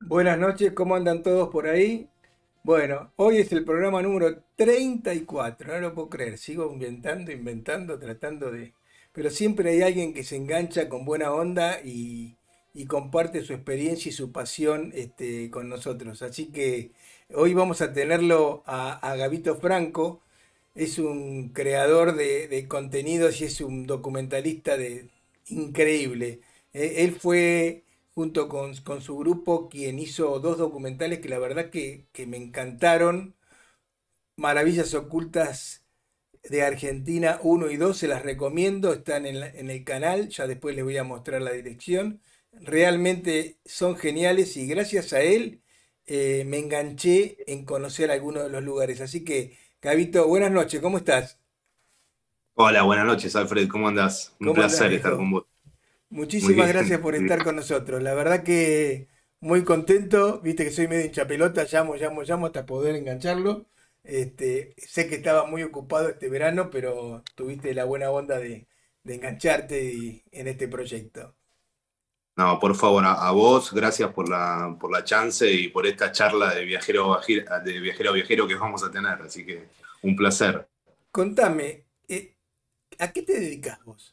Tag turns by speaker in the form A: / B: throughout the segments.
A: Buenas noches, ¿cómo andan todos por ahí? Bueno, hoy es el programa número 34, no lo puedo creer, sigo inventando, tratando de... Pero siempre hay alguien que se engancha con buena onda y comparte su experiencia y su pasión con nosotros. Así que hoy vamos a tenerlo a Gabito Franco, es un creador de contenidos y es un documentalista increíble. Él fue junto con su grupo, quien hizo dos documentales que la verdad que me encantaron. Maravillas Ocultas de Argentina uno y 2 se las recomiendo, están en el canal, ya después les voy a mostrar la dirección. Realmente son geniales y gracias a él me enganché en conocer algunos de los lugares. Así que, Gabito, buenas noches, ¿cómo estás?
B: Hola, buenas noches, Alfred. ¿Cómo andás? Un
A: ¿Cómo andás,
B: placer estar con
A: viejo?
B: vos. Muy
A: Muchísimas
B: bien.
A: gracias por estar con nosotros. La verdad que muy contento. Viste que soy medio hincha pelota, llamo hasta poder engancharlo. Sé que estaba muy ocupado este verano, pero tuviste la buena onda de engancharte en este proyecto.
B: No, por favor, a vos, gracias por la chance y por esta charla de viajero a viajero que vamos a tener. Así que un placer.
A: Contame, ¿a qué te dedicas vos?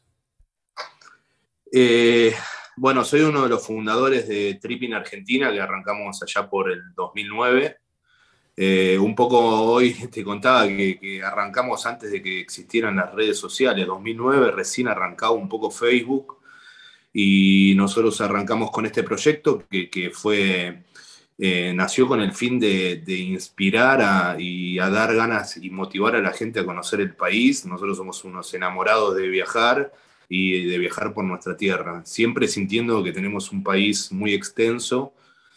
B: Eh, bueno, soy uno de los fundadores de Tripping Argentina, que arrancamos allá por el 2009. Un poco hoy te contaba que arrancamos antes de que existieran las redes sociales. 2009 recién arrancaba un poco Facebook. Y nosotros arrancamos con este proyecto que fue, nació con el fin de inspirar y a dar ganas y motivar a la gente a conocer el país. Nosotros somos unos enamorados de viajar y de viajar por nuestra tierra, siempre sintiendo que tenemos un país muy extenso.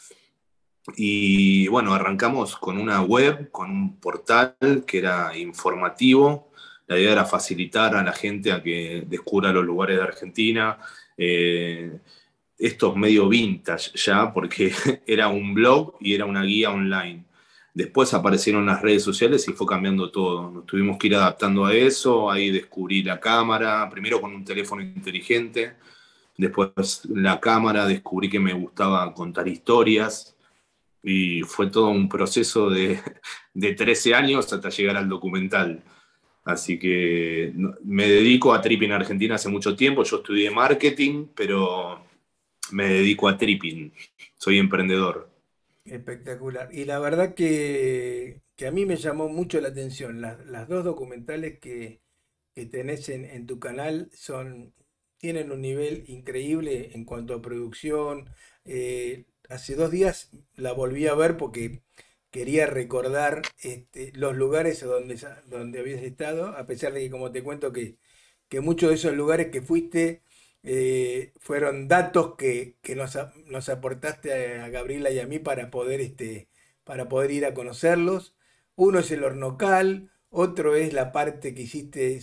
B: Y bueno, arrancamos con una web, con un portal que era informativo. La idea era facilitar a la gente a que descubra los lugares de Argentina. Eh, Esto es medio vintage ya, porque era un blog y era una guía online. Después aparecieron las redes sociales y fue cambiando todo. Nos tuvimos que ir adaptando a eso. Ahí descubrí la cámara, primero con un teléfono inteligente, después la cámara, descubrí que me gustaba contar historias y fue todo un proceso de 13 años hasta llegar al documental. Así que me dedico a Tripping Argentina hace mucho tiempo. Yo estudié marketing, pero me dedico a Tripping. Soy emprendedor.
A: Espectacular. Y la verdad que a mí me llamó mucho la atención. Las dos documentales que tenés en tu canal tienen un nivel increíble en cuanto a producción. Hace 2 días la volví a ver porque quería recordar los lugares donde habías estado, a pesar de que, como te cuento, que muchos de esos lugares que fuiste fueron datos que nos aportaste a Gabriela y a mí para poder ir a conocerlos. Uno es el Hornocal, otro es la parte que hiciste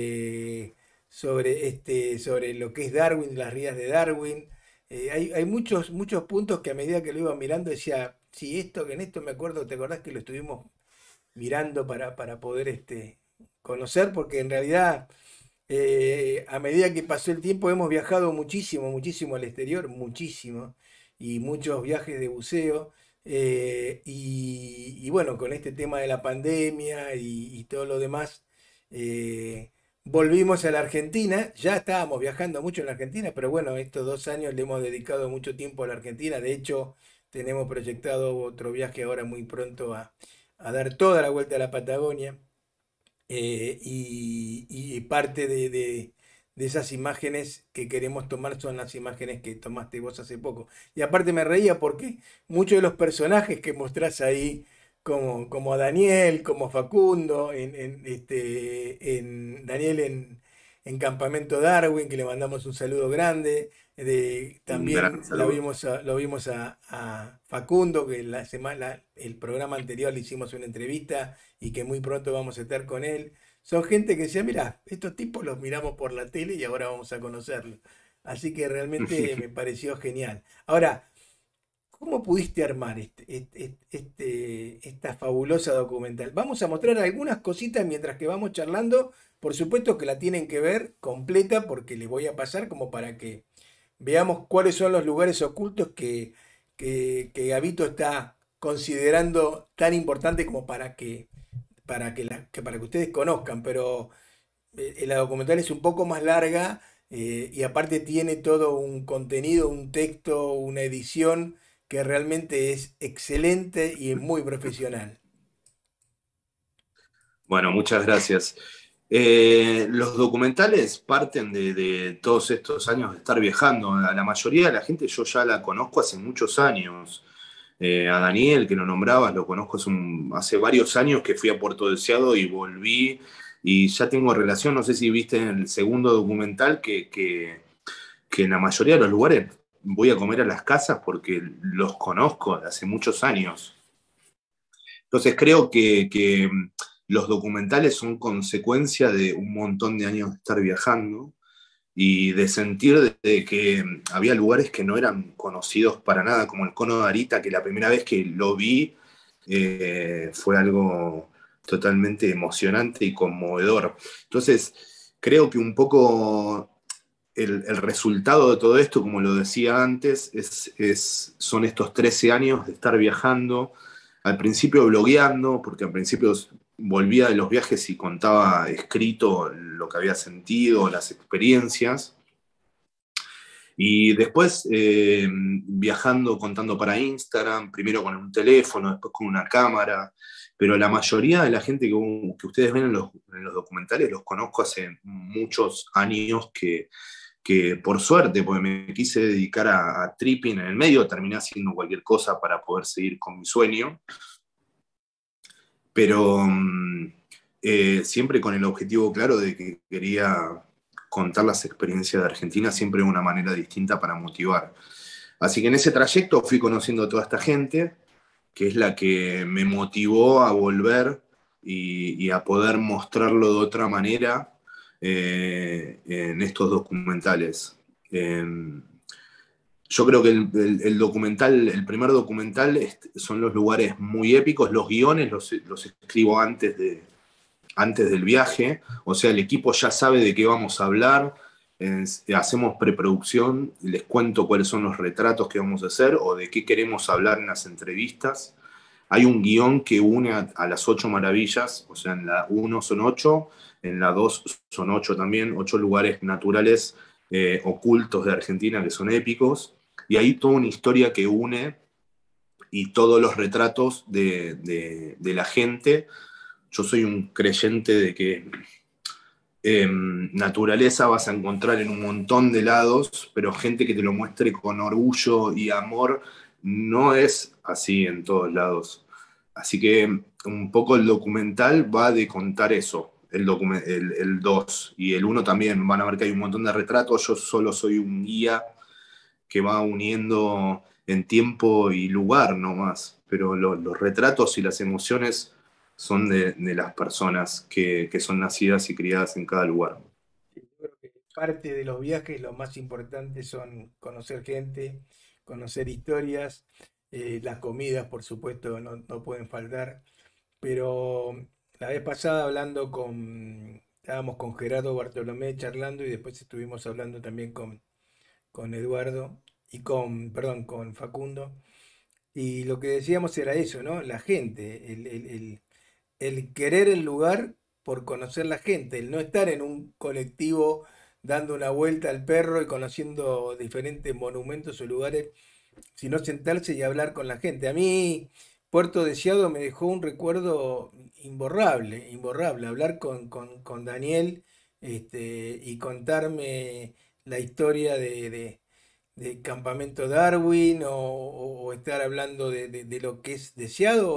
A: sobre lo que es Darwin, las rías de Darwin. Hay muchos puntos que a medida que lo iba mirando decía, sí, esto, que en esto me acuerdo, ¿te acordás que lo estuvimos mirando para poder conocer? Porque en realidad, a medida que pasó el tiempo, hemos viajado muchísimo al exterior, muchísimo, y muchos viajes de buceo. Y bueno, con este tema de la pandemia y todo lo demás, eh, volvimos a la Argentina. Ya estábamos viajando mucho en la Argentina, pero bueno, estos 2 años le hemos dedicado mucho tiempo a la Argentina. De hecho, tenemos proyectado otro viaje ahora muy pronto a dar toda la vuelta a la Patagonia. Y parte de esas imágenes que queremos tomar son las imágenes que tomaste vos hace poco. Y aparte me reía porque muchos de los personajes que mostrás ahí, como a Daniel, como Facundo, en Daniel en Campamento Darwin, que le mandamos un saludo grande.
B: Un gran
A: También
B: saludo.
A: lo vimos a Facundo, que el programa anterior le hicimos una entrevista y que muy pronto vamos a estar con él. Son gente que decía, mira, estos tipos los miramos por la tele y ahora vamos a conocerlos. Así que realmente me pareció genial. Ahora, ¿cómo pudiste armar esta fabulosa documental? Vamos a mostrar algunas cositas mientras que vamos charlando. Por supuesto que la tienen que ver completa porque les voy a pasar como para que veamos cuáles son los lugares ocultos que Gabito está considerando tan importante como para que ustedes conozcan, pero la documental es un poco más larga y aparte tiene todo un contenido, un texto, una edición que realmente es excelente y es muy profesional.
B: Bueno, muchas gracias. Los documentales parten de todos estos años de estar viajando. A la mayoría de la gente yo ya la conozco hace muchos años. A Daniel, que lo nombrabas, lo conozco hace varios años que fui a Puerto Deseado y volví y ya tengo relación. No sé si viste en el segundo documental que en la mayoría de los lugares voy a comer a las casas porque los conozco de hace muchos años. Entonces creo que los documentales son consecuencia de un montón de años de estar viajando y de sentir de que había lugares que no eran conocidos para nada, como el Cono de Arita, que la primera vez que lo vi fue algo totalmente emocionante y conmovedor. Entonces, creo que un poco el resultado de todo esto, como lo decía antes, son estos 13 años de estar viajando, al principio blogueando, porque al principio volvía de los viajes y contaba escrito lo que había sentido, las experiencias, y después viajando, contando para Instagram, primero con un teléfono, después con una cámara, pero la mayoría de la gente que ustedes ven en los documentales los conozco hace muchos años que por suerte, porque me quise dedicar a tripping en el medio, terminé haciendo cualquier cosa para poder seguir con mi sueño, pero siempre con el objetivo claro de que quería contar las experiencias de Argentina siempre de una manera distinta para motivar. Así que en ese trayecto fui conociendo a toda esta gente, que es la que me motivó a volver y a poder mostrarlo de otra manera en estos documentales. Eh, yo creo que el documental, el primer documental son los lugares muy épicos, los guiones los escribo antes del viaje, o sea, el equipo ya sabe de qué vamos a hablar, hacemos preproducción, les cuento cuáles son los retratos que vamos a hacer o de qué queremos hablar en las entrevistas. Hay un guión que une a las ocho maravillas, o sea, en la uno son ocho, en la 2 son ocho también, ocho lugares naturales ocultos de Argentina que son épicos, y hay toda una historia que une y todos los retratos de la gente. Yo soy un creyente de que naturaleza vas a encontrar en un montón de lados, pero gente que te lo muestre con orgullo y amor no es así en todos lados. Así que un poco el documental va de contar eso, el 2 y el uno también. Van a ver que hay un montón de retratos, yo solo soy un guía que va uniendo en tiempo y lugar nomás, pero los retratos y las emociones son de las personas que son nacidas y criadas en cada lugar.
A: Yo creo que parte de los viajes, lo más importante son conocer gente, conocer historias, las comidas, por supuesto, no pueden faltar. Pero la vez pasada estábamos con Gerardo Bartolomé charlando y después estuvimos hablando también con Eduardo perdón, con Facundo. Y lo que decíamos era eso, ¿no? La gente, el querer el lugar por conocer la gente, el no estar en un colectivo dando una vuelta al perro y conociendo diferentes monumentos o lugares, sino sentarse y hablar con la gente. A mí, Puerto Deseado me dejó un recuerdo imborrable, imborrable. Hablar con Daniel y contarme la historia de Campamento Darwin o estar hablando de lo que es Deseado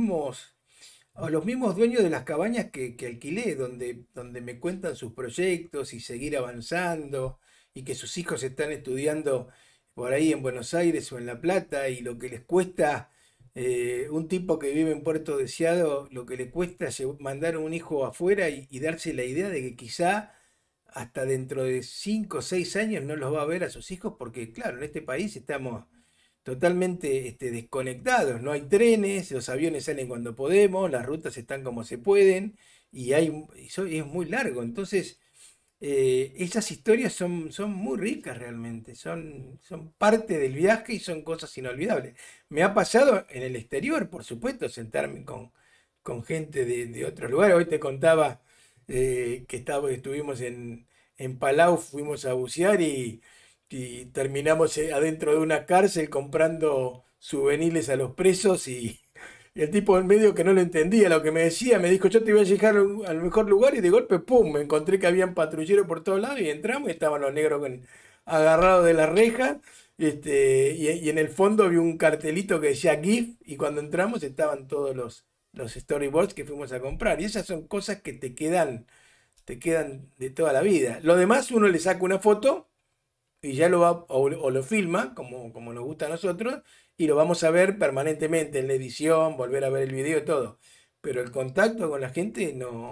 A: o los mismos dueños de las cabañas que alquilé, donde me cuentan sus proyectos y seguir avanzando, y que sus hijos están estudiando por ahí en Buenos Aires o en La Plata, y lo que les cuesta, un tipo que vive en Puerto Deseado, lo que le cuesta mandar a un hijo afuera y darse la idea de que quizá hasta dentro de 5 o 6 años no los va a ver a sus hijos, porque claro, en este país estamos totalmente desconectados, no hay trenes, los aviones salen cuando podemos, las rutas están como se pueden, y es muy largo. Entonces, esas historias son muy ricas realmente, son parte del viaje y son cosas inolvidables. Me ha pasado en el exterior, por supuesto, sentarme con gente de otros lugares. Hoy te contaba que estuvimos en Palau, fuimos a bucear y terminamos adentro de una cárcel comprando souvenirs a los presos y el tipo en medio que no lo entendía lo que me decía, me dijo, yo te voy a llegar al mejor lugar y de golpe, ¡pum! Me encontré que habían patrulleros por todos lados y entramos y estaban los negros agarrados de la reja. Y en el fondo había un cartelito que decía GIF y cuando entramos estaban todos los storyboards que fuimos a comprar. Y esas son cosas que te quedan de toda la vida. Lo demás uno le saca una foto y ya lo va o lo filma, como nos gusta a nosotros, y lo vamos a ver permanentemente en la edición, volver a ver el video y todo. Pero el contacto con la gente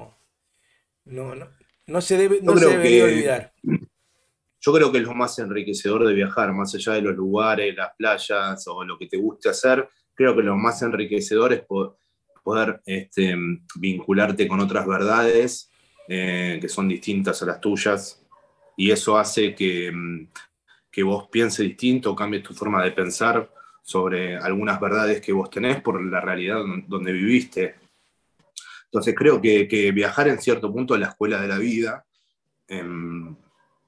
A: no, no,
B: Yo
A: no se
B: creo
A: debería
B: que,
A: olvidar.
B: yo creo que es lo más enriquecedor de viajar, más allá de los lugares, las playas o lo que te guste hacer. Creo que lo más enriquecedor es poder vincularte con otras verdades que son distintas a las tuyas, y eso hace que vos pienses distinto, cambies tu forma de pensar sobre algunas verdades que vos tenés por la realidad donde viviste. Entonces creo que viajar en cierto punto es la escuela de la vida en,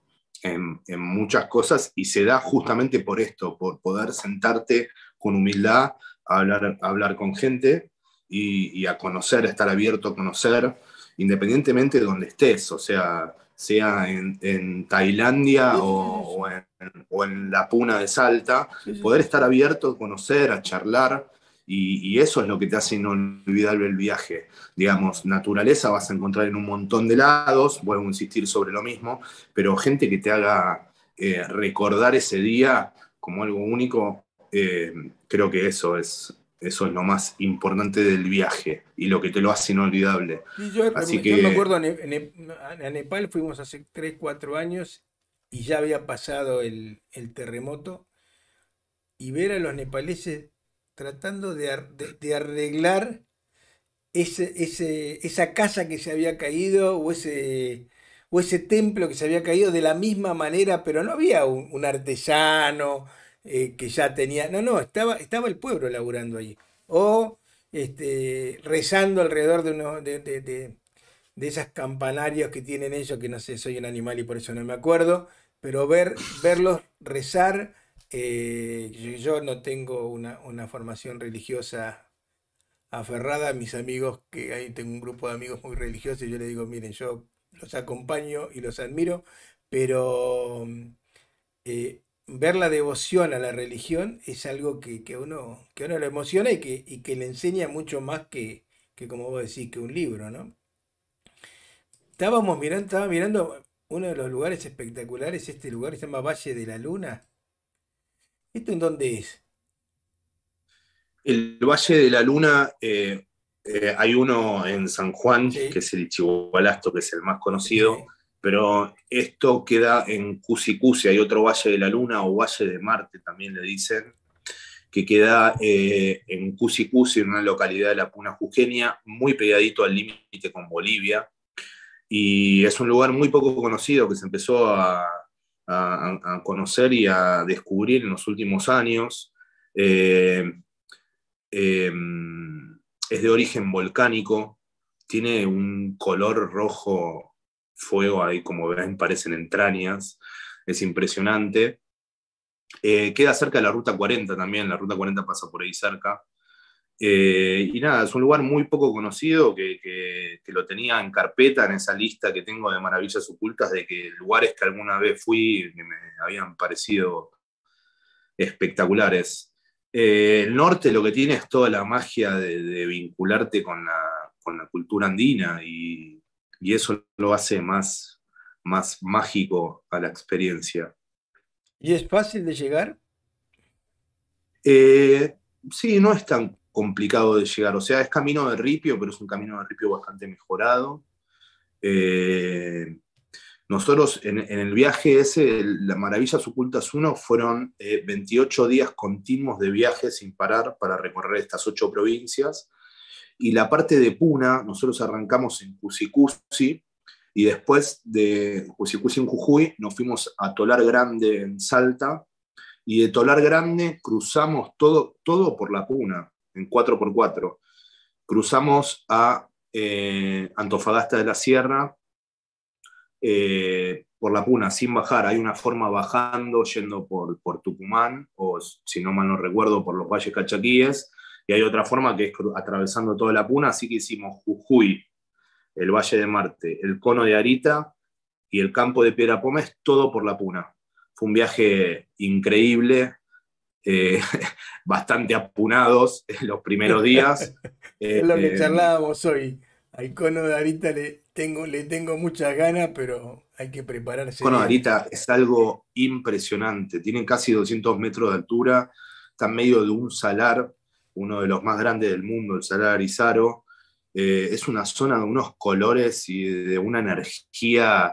B: en muchas cosas, y se da justamente por esto, por poder sentarte con humildad a hablar con gente y a conocer, a estar abierto a conocer, independientemente de donde estés, o sea en Tailandia
A: Sí, sí, sí, sí, sí.
B: o en la Puna de Salta,
A: Sí, sí,
B: poder
A: sí,
B: estar
A: sí.
B: abierto a conocer, a charlar, y eso es lo que te hace inolvidable el viaje. Digamos, naturaleza vas a encontrar en un montón de lados, vuelvo a insistir sobre lo mismo, pero gente que te haga recordar ese día como algo único, creo que eso es lo más importante del viaje y lo que te lo hace inolvidable.
A: Sí,
B: Así
A: yo me
B: que
A: acuerdo a Nepal fuimos hace 3 4 años y ya había pasado el terremoto y ver a los nepaleses tratando de arreglar esa casa que se había caído o ese templo que se había caído de la misma manera, pero no había un artesano que ya tenía, no, estaba el pueblo laburando allí. O rezando alrededor de esas campanarios que tienen ellos, que no sé, soy un animal y por eso no me acuerdo, pero verlos rezar, yo no tengo una formación religiosa aferrada a mis amigos, que ahí tengo un grupo de amigos muy religiosos, y yo les digo, miren, yo los acompaño y los admiro, pero ver la devoción a la religión es algo que uno lo emociona y que le enseña mucho más que, como vos decís, que un libro, ¿no? Estaba mirando uno de los lugares espectaculares, este lugar se llama Valle de la Luna. ¿Esto en dónde es?
B: el Valle de la Luna, hay uno en San Juan, que
A: Sí,
B: es el Chihualasto, que es el más conocido,
A: sí.
B: pero esto queda en Cusicusi. Hay otro Valle de la Luna o Valle de Marte también le dicen, que queda en Cusicusi, en una localidad de la Puna Jujeña, muy pegadito al límite con Bolivia, y es un lugar muy poco conocido que se empezó a conocer y a descubrir en los últimos años. Eh, eh, es de origen volcánico, tiene un color rojo fuego, ahí como ven parecen entrañas, es impresionante. Queda cerca de la Ruta 40 también, la Ruta 40 pasa por ahí cerca. Y nada, es un lugar muy poco conocido que lo tenía en carpeta en esa lista que tengo de maravillas ocultas, de que lugares que alguna vez fui que me habían parecido espectaculares. El norte lo que tiene es toda la magia de vincularte con la cultura andina, y eso lo hace más mágico a la experiencia.
A: ¿Y es fácil de llegar?
B: Eh, sí, no es tan complicado de llegar, o sea, es camino de ripio, pero es un camino de ripio bastante mejorado. Eh, Nosotros en el viaje ese, la Maravillas Ocultas uno fueron 28 días continuos de viaje sin parar para recorrer estas 8 provincias. Y la parte de Puna, nosotros arrancamos en Cusicusi y después de Cusicusi en Jujuy nos fuimos a Tolar Grande en Salta, y de Tolar Grande cruzamos todo por la Puna, en 4x4. Cruzamos a Antofagasta de la Sierra, por la Puna, sin bajar. Hay una forma bajando, yendo por Tucumán, o si no mal no recuerdo, por los valles cachaquíes, y hay otra forma que es atravesando toda la Puna, así que hicimos Jujuy, el Valle de Marte, el Cono de Arita y el campo de Piedra Pómez, todo por la Puna. Fue un viaje increíble, eh, bastante apunados en los primeros días.
A: Es lo que
B: Eh,
A: charlábamos hoy. Al cono de ahorita le tengo muchas ganas, pero hay que prepararse
B: Cono de
A: bien.
B: Arita es algo impresionante, tienen casi 200 metros de altura, está en medio de un salar, uno de los más grandes del mundo, el Salar Arizaro. Es una zona de unos colores y de una energía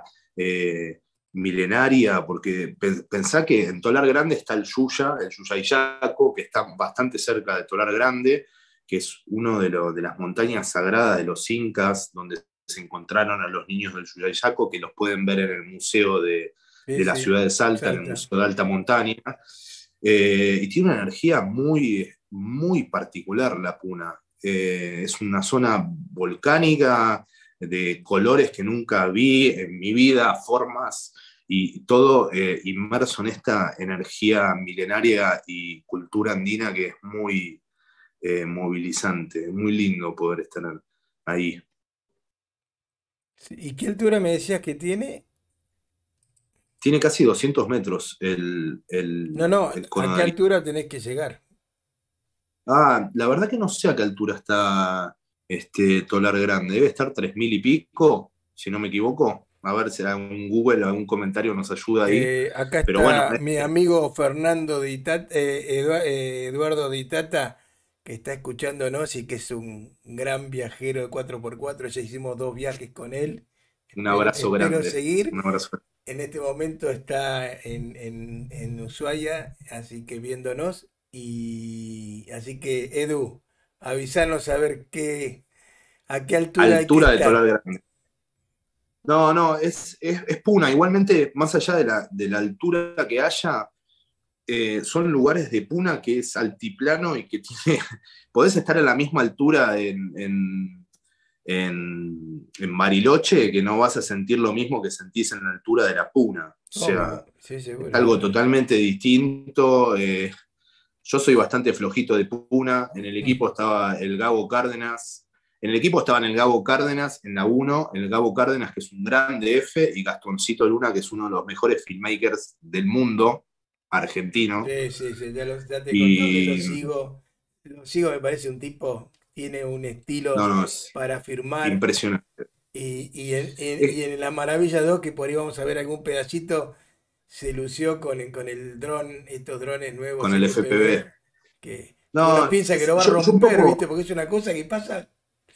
B: milenaria, porque pensá que en Tolar Grande está el Yuyayaco, que está bastante cerca de Tolar Grande, que es uno de las montañas sagradas de los incas, donde se encontraron a los niños del Yuyayaco, que los pueden ver en el museo
A: Sí,
B: de la
A: sí,
B: ciudad de Salta, en el
A: Salta.
B: Museo de Alta Montaña. Y tiene una energía muy, muy particular la Puna. Es una zona volcánica de colores que nunca vi en mi vida, formas y todo inmerso en esta energía milenaria y cultura andina que es muy movilizante, muy lindo poder estar ahí.
A: Sí, ¿y qué altura me decías que tiene?
B: Tiene casi 200 metros
A: No, no,
B: el
A: ¿a
B: cono
A: qué
B: de Arica.
A: altura tenés que llegar?
B: Ah, la verdad que no sé a qué altura está Tolar Grande. Debe estar 3000 y pico, si no me equivoco. A ver si algún Google, algún comentario nos ayuda ahí.
A: Acá
B: Pero bueno,
A: está mi amigo Fernando Eduardo Di Tata, que está escuchándonos y que es un gran viajero de 4x4. Ya hicimos 2 viajes con él.
B: un abrazo
A: Espero
B: grande.
A: seguir.
B: Un abrazo grande.
A: En este momento está en Ushuaia, así que viéndonos. Y así que, Edu, avísanos a ver a qué altura hay que
B: Altura de Tolar
A: estar.
B: Grande. No, no, es Puna. Igualmente, más allá de la altura que haya, son lugares de Puna que es altiplano y que tiene. Podés estar a la misma altura en Bariloche, que no vas a sentir lo mismo que sentís en la altura de la Puna. O sea,
A: Obvio, sí,
B: es
A: seguro.
B: algo totalmente distinto. Yo soy bastante flojito de Puna. En el equipo estaba el Gabo Cárdenas. En el equipo estaban el Gabo Cárdenas en la uno, el Gabo Cárdenas, que es un gran DF, y Gastoncito Luna, que es uno de los mejores filmmakers del mundo, argentino.
A: Sí, sí, sí, ya te conté que
B: Y
A: lo sigo, me parece un tipo, tiene un
B: no,
A: estilo
B: no, es
A: para firmar
B: impresionante.
A: y en La Maravilla 2, que por ahí vamos a ver algún pedacito, se lució con el dron, estos drones nuevos
B: Con el FPV.
A: FPV, que uno
B: No,
A: piensa que lo va a
B: yo
A: romper, ¿viste? Porque es una cosa que pasa.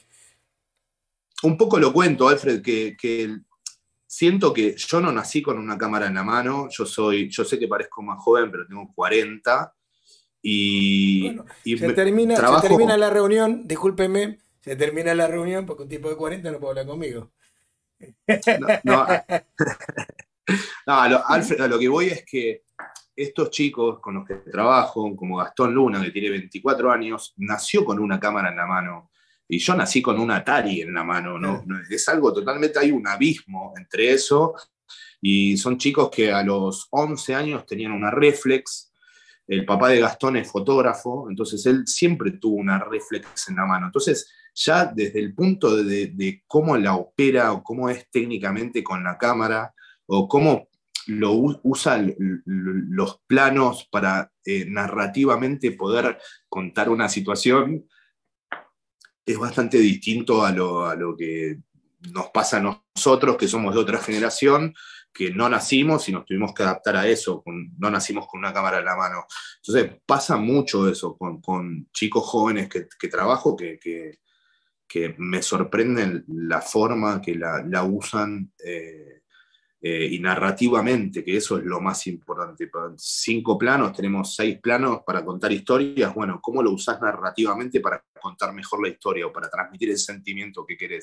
B: un poco lo cuento, Alfred, que siento que yo no nací con una cámara en la mano. Yo sé que parezco más joven, pero tengo 40 y,
A: Bueno,
B: y
A: se termina
B: trabajo.
A: la reunión, discúlpeme, se termina la reunión porque un tipo de 40 no puede hablar conmigo.
B: No, no, no, Alfred, a lo que voy es que estos chicos con los que trabajo, como Gastón Luna, que tiene 24 años, nació con una cámara en la mano. Y yo nací con un Atari en la mano, ¿no?
A: Claro.
B: Es algo totalmente, hay un abismo entre eso. Y son chicos que a los 11 años tenían una reflex. El papá de Gastón es fotógrafo, entonces él siempre tuvo una reflex en la mano. Entonces, ya desde el punto de cómo la opera o cómo es técnicamente con la cámara o cómo usa los planos para narrativamente poder contar una situación, es bastante distinto a lo que nos pasa a nosotros, que somos de otra generación, que no nacimos y nos tuvimos que adaptar a eso, no nacimos con una cámara en la mano. Entonces pasa mucho eso con chicos jóvenes que trabajo, que me sorprenden la forma que la usan y narrativamente, que eso es lo más importante. 5 planos, tenemos 6 planos para contar historias. Bueno, ¿cómo lo usás narrativamente para contar mejor la historia o para transmitir el sentimiento que querés?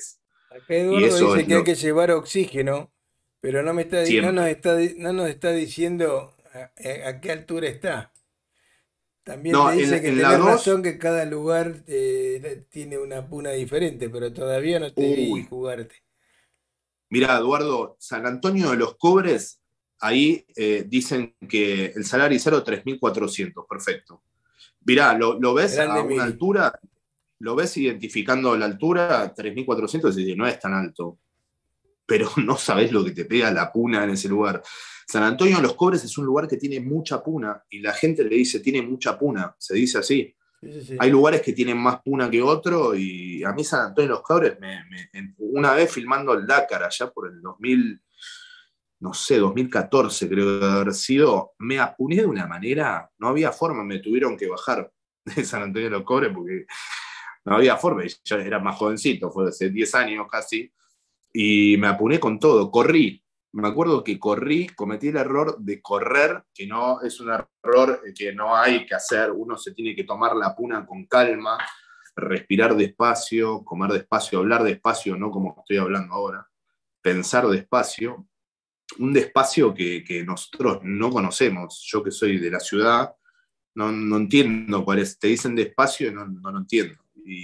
A: Acá
B: Y
A: Eduardo
B: eso
A: dice
B: es
A: que hay
B: lo
A: que llevar oxígeno, pero
B: siempre.
A: no nos está diciendo a qué altura está. También te
B: No,
A: dice que
B: en la
A: tenés razón
B: 2
A: que cada lugar tiene una puna diferente, pero todavía no te vi
B: uy,
A: jugarte.
B: mira, Eduardo, San Antonio de los Cobres, ahí dicen que el salario cero 3.400, perfecto. Mirá, lo ves a
A: Grande
B: una
A: Mili.
B: altura, lo ves identificando la altura, 3.400 y dices, no es tan alto, pero no sabes lo que te pega la puna en ese lugar. San Antonio de los Cobres es un lugar que tiene mucha puna y la gente le dice, tiene mucha puna, se dice así.
A: Sí, sí, sí.
B: Hay lugares que tienen más puna que otro y a mí San Antonio de los Cobres, una vez filmando el Dakar allá por el 2000, no sé, 2014 creo que haber sido, me apuné de una manera, no había forma, me tuvieron que bajar de San Antonio de los Cobres porque no había forma, yo era más jovencito, fue hace 10 años casi, y me apuné con todo, corrí. Me acuerdo que corrí, cometí el error de correr, que no es un error que no hay que hacer, uno se tiene que tomar la puna con calma, respirar despacio, comer despacio, hablar despacio, no como estoy hablando ahora, pensar despacio, un despacio que nosotros no conocemos. Yo que soy de la ciudad, no entiendo cuál es. Te dicen despacio y no lo entiendo.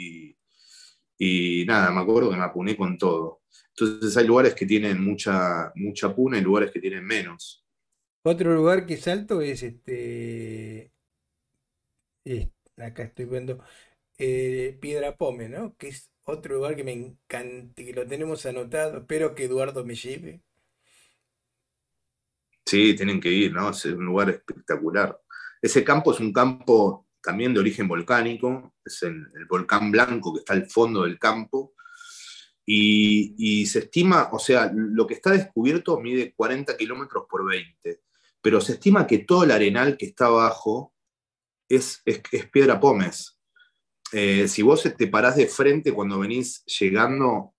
B: Y nada, me acuerdo que me apuné con todo. Entonces hay lugares que tienen mucha puna y lugares que tienen menos.
A: Otro lugar que salto es acá estoy viendo, Piedra Pome, ¿no? Que es otro lugar que me encanta, que lo tenemos anotado. Espero que Eduardo me lleve.
B: Sí, tienen que ir, ¿no? Es un lugar espectacular. Ese campo es un campo también de origen volcánico, es el volcán Blanco que está al fondo del campo. Y se estima, o sea, lo que está descubierto mide 40 kilómetros por 20, pero se estima que todo el arenal que está abajo es piedra pómez. Si vos te parás de frente cuando venís llegando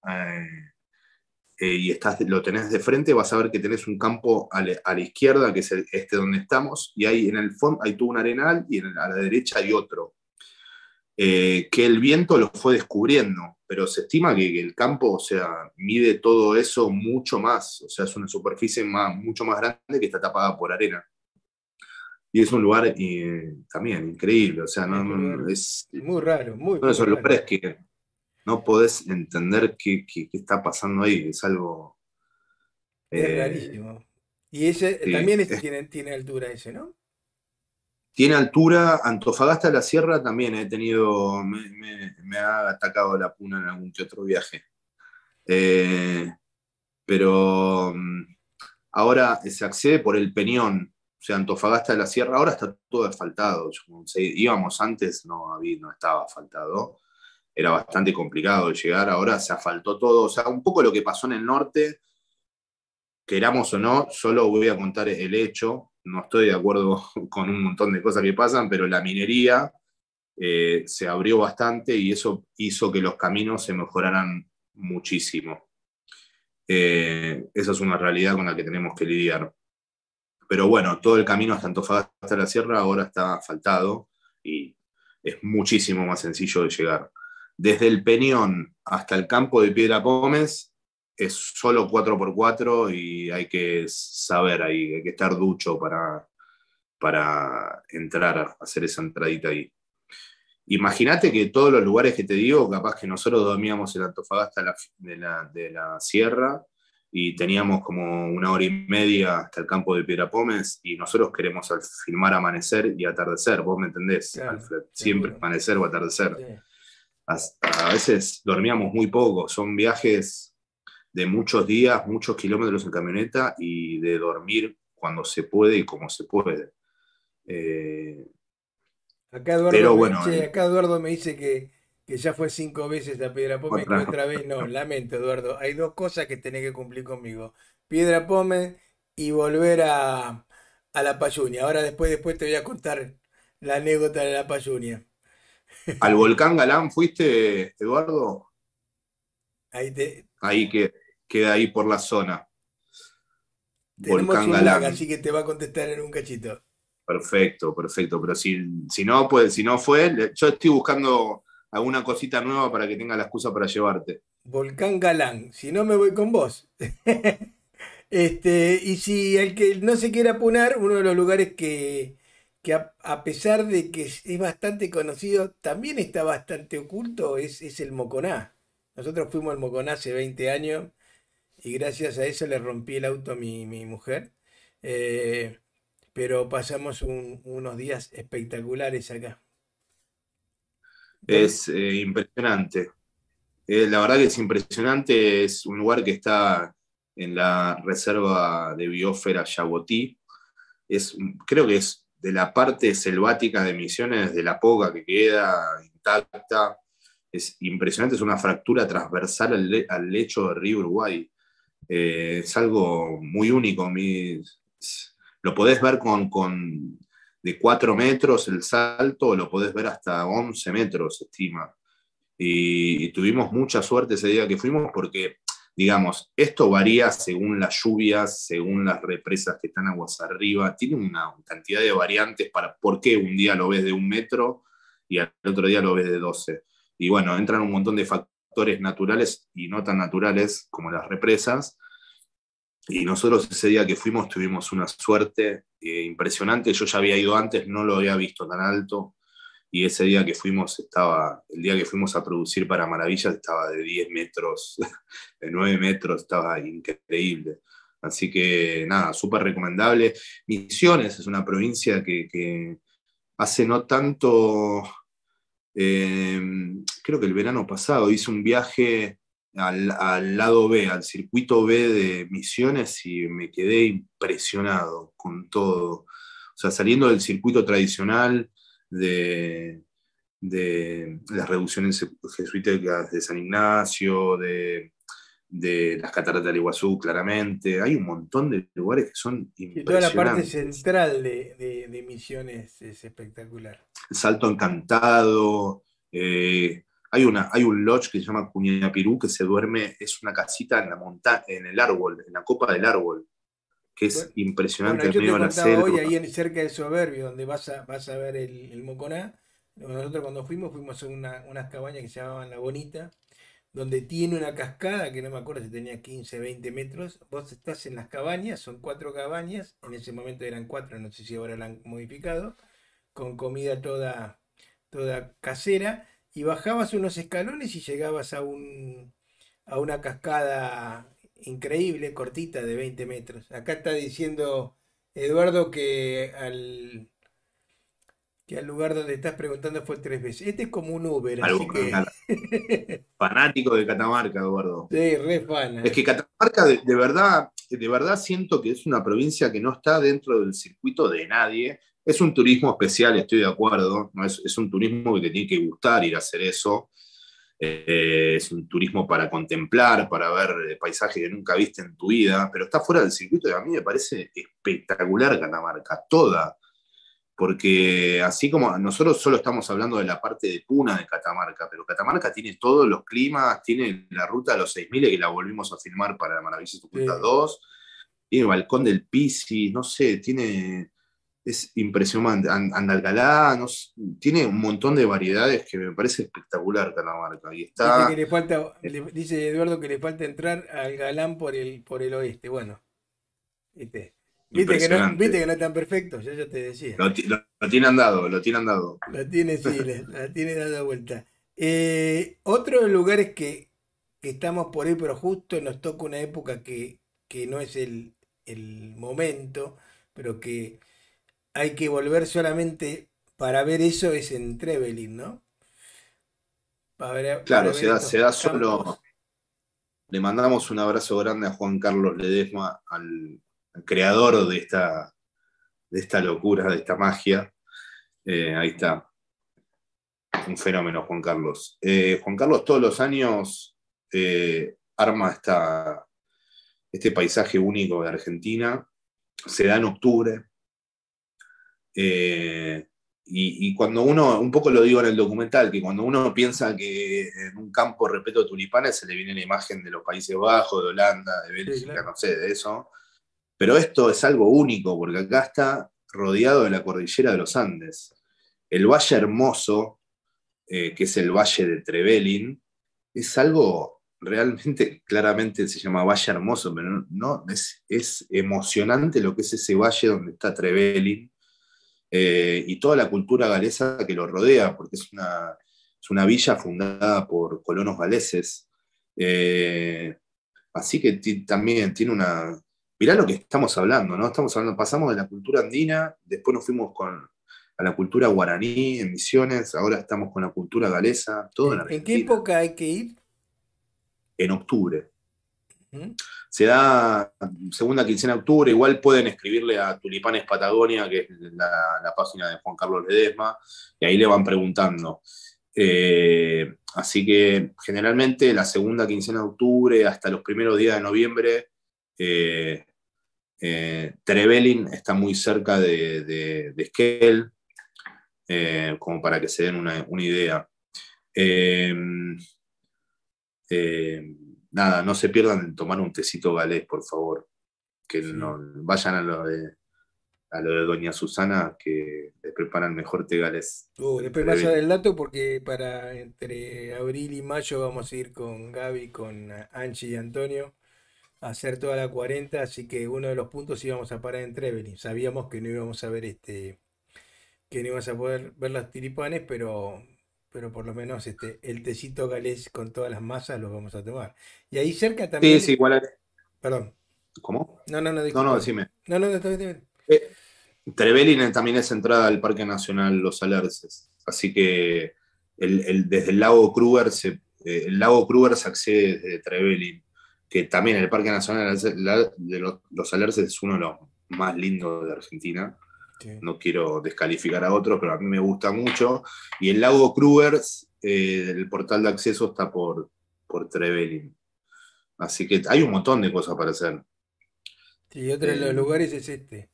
B: y lo tenés de frente, vas a ver que tenés un campo a la izquierda, que es este donde estamos, y ahí en el fondo hay todo un arenal y a la derecha hay otro. Que el viento lo fue descubriendo, pero se estima que el campo, o sea, mide todo eso mucho más, o sea, es una superficie mucho más grande que está tapada por arena. Y es un lugar también increíble, o sea,
A: Es un lugar
B: es
A: muy raro, muy,
B: uno de
A: muy
B: esos
A: raro.
B: lugares que no podés entender qué está pasando ahí, es algo,
A: Es
B: eh,
A: rarísimo. Y ese
B: sí,
A: también tiene altura ese, ¿no?
B: tiene altura. Antofagasta de la Sierra también he tenido, me ha atacado la puna en algún que otro viaje. Eh, pero ahora se accede por el Peñón, o sea, Antofagasta de la Sierra, ahora está todo asfaltado. Íbamos antes, no estaba asfaltado, era bastante complicado de llegar, ahora se asfaltó todo, o sea, un poco lo que pasó en el norte, queramos o no, solo voy a contar el hecho, no estoy de acuerdo con un montón de cosas que pasan, pero la minería se abrió bastante y eso hizo que los caminos se mejoraran muchísimo. Esa es una realidad con la que tenemos que lidiar. Pero bueno, todo el camino hasta Antofagasta hasta la sierra ahora está asfaltado y es muchísimo más sencillo de llegar. Desde el Peñón hasta el campo de Piedra Gómez es solo 4x4 y hay que saber ahí, hay que estar ducho para entrar a hacer esa entradita ahí. Imagínate que todos los lugares que te digo, capaz que nosotros dormíamos en Antofagasta de la Sierra y teníamos como 1 hora y media hasta el campo de Piedra Pómez y nosotros queremos filmar amanecer y atardecer, vos me entendés,
A: Claro,
B: Alfred, siempre
A: seguro.
B: amanecer o atardecer.
A: Sí.
B: A veces dormíamos muy poco, son viajes de muchos días, muchos kilómetros en camioneta y de dormir cuando se puede y como se puede. Eh, pero bueno,
A: Acá Eduardo me dice que ya fue 5 veces a Piedra Pome y
B: otra,
A: otra vez no. Lamento, Eduardo. Hay dos cosas que tenés que cumplir conmigo. Piedra Pome y volver a La Payunia. Ahora después te voy a contar la anécdota de La Payunia.
B: ¿al volcán Galán fuiste, Eduardo?
A: Ahí
B: Ahí que queda ahí por la zona.
A: tenemos
B: Volcán
A: un lag,
B: Galán.
A: así que te va a contestar en un cachito.
B: Perfecto, perfecto. Pero si no, pues, si no fue, yo estoy buscando alguna cosita nueva para que tenga la excusa para llevarte.
A: Volcán Galán, si no me voy con vos. Y si el que no se quiera apunar, uno de los lugares que a pesar de que es bastante conocido, también está bastante oculto, es el Moconá. Nosotros fuimos al Moconá hace 20 años y gracias a eso le rompí el auto a mi mujer. Eh, pero pasamos unos días espectaculares acá. Don-
B: Es impresionante. La verdad que es impresionante, es un lugar que está en la reserva de biosfera Yabotí. Creo que es de la parte selvática de Misiones, de la poca que queda intacta. Es impresionante, es una fractura transversal al lecho del río Uruguay. Es algo muy único. Lo podés ver de 4 metros el salto, o lo podés ver hasta 11 metros, se estima. Y tuvimos mucha suerte ese día que fuimos porque, digamos, esto varía según las lluvias, según las represas que están aguas arriba, tiene una cantidad de variantes para por qué un día lo ves de 1 metro y al otro día lo ves de 12. Y bueno, entran un montón de factores naturales y no tan naturales como las represas. Y nosotros ese día que fuimos tuvimos una suerte impresionante. Yo ya había ido antes, no lo había visto tan alto y ese día que fuimos el día que fuimos a producir para Maravillas estaba de 10 metros, de 9 metros, estaba increíble. Así que nada, súper recomendable. Misiones es una provincia que hace no tanto, eh, creo que el verano pasado hice un viaje al lado B, al circuito B de Misiones y me quedé impresionado con todo. O sea, saliendo del circuito tradicional de las reducciones jesuíticas de San Ignacio, de las cataratas del Iguazú, claramente. Hay un montón de lugares que son
A: Y toda la parte
B: impresionantes.
A: central de Misiones es espectacular.
B: El Salto Encantado, hay un lodge que se llama Cuñapirú que se duerme, es una casita en la montaña, en el árbol, en la copa del árbol, que es
A: Bueno, bueno,
B: impresionante en
A: yo
B: medio
A: te
B: de la
A: contaba hoy,
B: selva.
A: ahí cerca del Soberbio, donde vas a ver el Moconá. Nosotros cuando fuimos a unas cabañas que se llamaban La Bonita, donde tiene una cascada que no me acuerdo si tenía 15 20 metros. Vos estás en las cabañas, son 4 cabañas, en ese momento eran 4, no sé si ahora la han modificado, con comida toda casera, y bajabas unos escalones y llegabas a una cascada increíble, cortita, de 20 metros. Acá está diciendo Eduardo que al lugar donde estás preguntando fue 3 veces. Este es como un Uber, así
B: Algo
A: que
B: fanático de Catamarca, Eduardo.
A: sí, re
B: Es
A: fan.
B: que Catamarca de verdad siento que es una provincia que no está dentro del circuito de nadie. Es un turismo especial, estoy de acuerdo. ¿No? Es un turismo que te tiene que gustar ir a hacer eso. Es un turismo para contemplar, para ver paisajes que nunca viste en tu vida, pero está fuera del circuito y a mí me parece espectacular Catamarca, toda. Porque así como nosotros solo estamos hablando de la parte de Puna de Catamarca, pero Catamarca tiene todos los climas, tiene la ruta de los 6000 que la volvimos a filmar para Maravillas Ocultas
A: Sí.
B: 2, tiene el Balcón del Pisi, no sé, es impresionante, Andalgalá, no sé, tiene un montón de variedades que me parece espectacular Catamarca, y
A: Dice que
B: está
A: dice Eduardo que le falta entrar al Galán por el oeste. Bueno, viste, viste
B: impresionante.
A: que no es tan perfecto, yo te decía.
B: Lo tiene andado, lo tiene andado.
A: La tiene, sí, la tiene dada vuelta. Otro de los lugares que estamos por ahí, pero justo nos toca una época que no es el momento, pero que hay que volver solamente para ver eso, es en Trevelin, ¿no? Para
B: Claro,
A: ver estos
B: se da
A: campos.
B: solo. Le mandamos un abrazo grande a Juan Carlos Ledesma, al creador de esta locura, de esta magia. Ahí está, un fenómeno, Juan Carlos. Juan Carlos todos los años arma este paisaje único de Argentina. Se da en octubre. eh, y cuando uno, un poco lo digo en el documental, que cuando uno piensa que en un campo repleto de tulipanes se le viene la imagen de los Países Bajos, de Holanda, de
A: Sí,
B: Bélgica,
A: claro.
B: no sé, de eso. Pero esto es algo único, porque acá está rodeado de la cordillera de los Andes. El Valle Hermoso, que es el Valle de Trevelin, es algo realmente, claramente se llama Valle Hermoso, pero es emocionante lo que es ese valle donde está Trevelin, y toda la cultura galesa que lo rodea, porque es una villa fundada por colonos galeses. Eh, Así que también tiene una... Mirá lo que estamos hablando, ¿no? Estamos hablando, pasamos de la cultura andina, después nos fuimos a la cultura guaraní en Misiones, ahora estamos con la cultura galesa, todo en
A: En qué
B: Argentina,
A: época hay que ir?
B: en octubre.
A: ¿Mm?
B: Se da segunda quincena de octubre, igual pueden escribirle a Tulipanes Patagonia, que es la página de Juan Carlos Ledesma, y ahí le van preguntando. Así que generalmente la segunda quincena de octubre hasta los primeros días de noviembre, eh, Trevelin está muy cerca de Esquel, como para que se den una idea. Eh, eh, Nada, no se pierdan en tomar un tecito galés, por favor. Que
A: Sí.
B: no vayan a lo de Doña Susana, que le preparan mejor té galés en
A: Después más
B: Trevelin.
A: el dato porque para entre abril y mayo vamos a ir con Gaby, con Angie y Antonio a hacer toda la 40, así que uno de los puntos íbamos a parar en Trevelin. Sabíamos que no íbamos a ver que no íbamos a poder ver los tiripanes, pero por lo menos el tecito galés con todas las masas los vamos a tomar. Y ahí cerca
B: Sí, sí,
A: también,
B: igual.
A: perdón,
B: ¿Cómo?
A: no,
B: No, no,
A: disculpa.
B: decime.
A: No, no, está bien, está bien.
B: Eh, Trevelin también es entrada al Parque Nacional Los Alerces, así que desde el lago Kruger se accede desde Trevelin, que también el Parque Nacional de Los Alerces es uno de los más lindos de Argentina.
A: Sí.
B: No quiero descalificar a otros, pero a mí me gusta mucho. Y el lago Kruger, el portal de acceso está por Trevelin. Así que hay un montón de cosas para hacer.
A: Sí, otro de los
B: Eh,
A: lugares es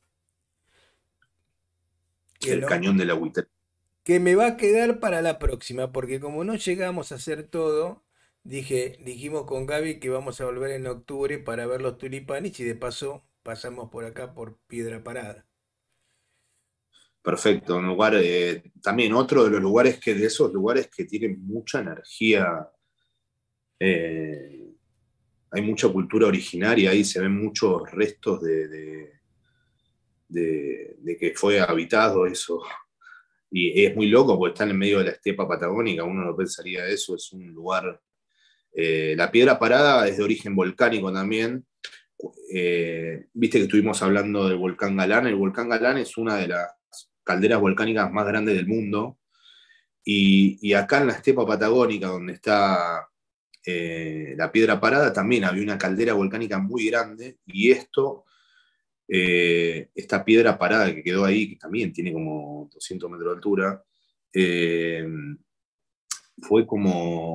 A: que
B: el
A: no,
B: cañón de la Huitera.
A: que me va a quedar para la próxima, porque como no llegamos a hacer todo, dijimos con Gaby que vamos a volver en octubre para ver los tulipanes y de paso pasamos por acá por Piedra Parada.
B: Perfecto, un lugar, también otro de los lugares de esos lugares que tienen mucha energía, eh, hay mucha cultura originaria ahí, se ven muchos restos de que fue habitado eso. Y es muy loco porque está en el medio de la estepa patagónica, uno no pensaría eso, es un lugar. La Piedra Parada es de origen volcánico también. Viste que estuvimos hablando del volcán Galán. El volcán Galán es una de las calderas volcánicas más grandes del mundo. Y acá en la estepa patagónica, donde está la Piedra Parada, también había una caldera volcánica muy grande. Y esta piedra parada que quedó ahí, que también tiene como 200 metros de altura, eh, fue como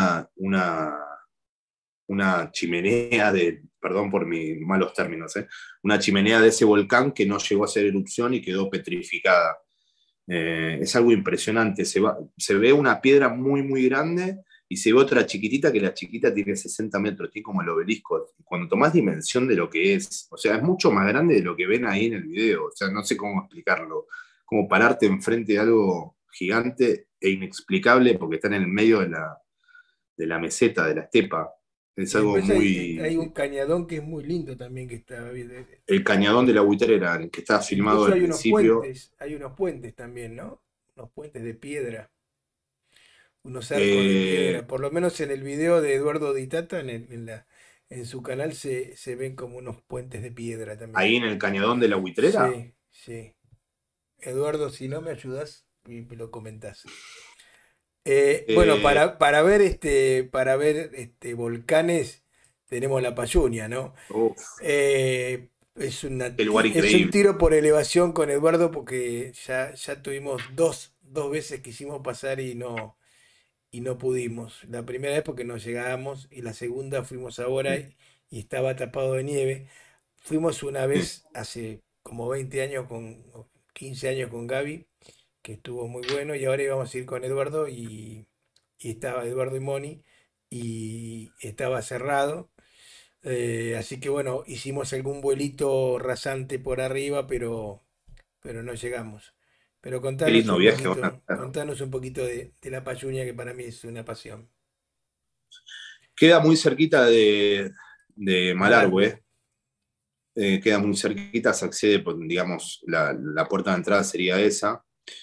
B: una chimenea perdón por mis malos términos, una chimenea de ese volcán que no llegó a hacer erupción y quedó petrificada. Es algo impresionante, se ve una piedra muy, muy grande y se ve otra chiquitita que la chiquita tiene 60 metros, tiene como el obelisco. Cuando tomás dimensión de lo que es, o sea, es mucho más grande de lo que ven ahí en el video, o sea, no sé cómo explicarlo, como pararte enfrente de algo gigante e inexplicable porque está en el medio de la meseta, de la estepa. Es
A: Y
B: algo
A: después hay un
B: muy...
A: cañadón que es muy lindo también que está bien.
B: El cañadón de la Buitrera, el que está filmado
A: Incluso
B: al principio.
A: hay unos puentes también, ¿no? Unos puentes de piedra, unos arcos de
B: Eh,
A: piedra. Por lo menos en el video de Eduardo Di Tata, en su canal se ven como unos puentes de piedra
B: Ahí
A: también.
B: en el cañadón de la Buitrera.
A: Sí, sí. Eduardo, si no me ayudas, y me lo comentás. Bueno,
B: Eh,
A: para ver volcanes, tenemos la Payunia, ¿no?
B: Uf, qué lugar
A: Es un
B: increíble.
A: tiro por elevación con Eduardo porque ya tuvimos dos veces que quisimos pasar y no pudimos. La primera vez porque no llegábamos y la segunda fuimos ahora y estaba tapado de nieve. Fuimos una vez hace como 20 años o 15 años con Gaby, que estuvo muy bueno, y ahora íbamos a ir con Eduardo y estaba Eduardo y Moni y estaba cerrado. Así que bueno, hicimos algún vuelito rasante por arriba, pero no llegamos. Pero
B: Qué lindo viaje van a hacer.
A: contanos un poquito de la Payuña, que para mí es una pasión.
B: Queda muy cerquita de
A: Malargüe.
B: Malargüe, queda muy cerquita, se accede, digamos, la puerta de entrada sería esa.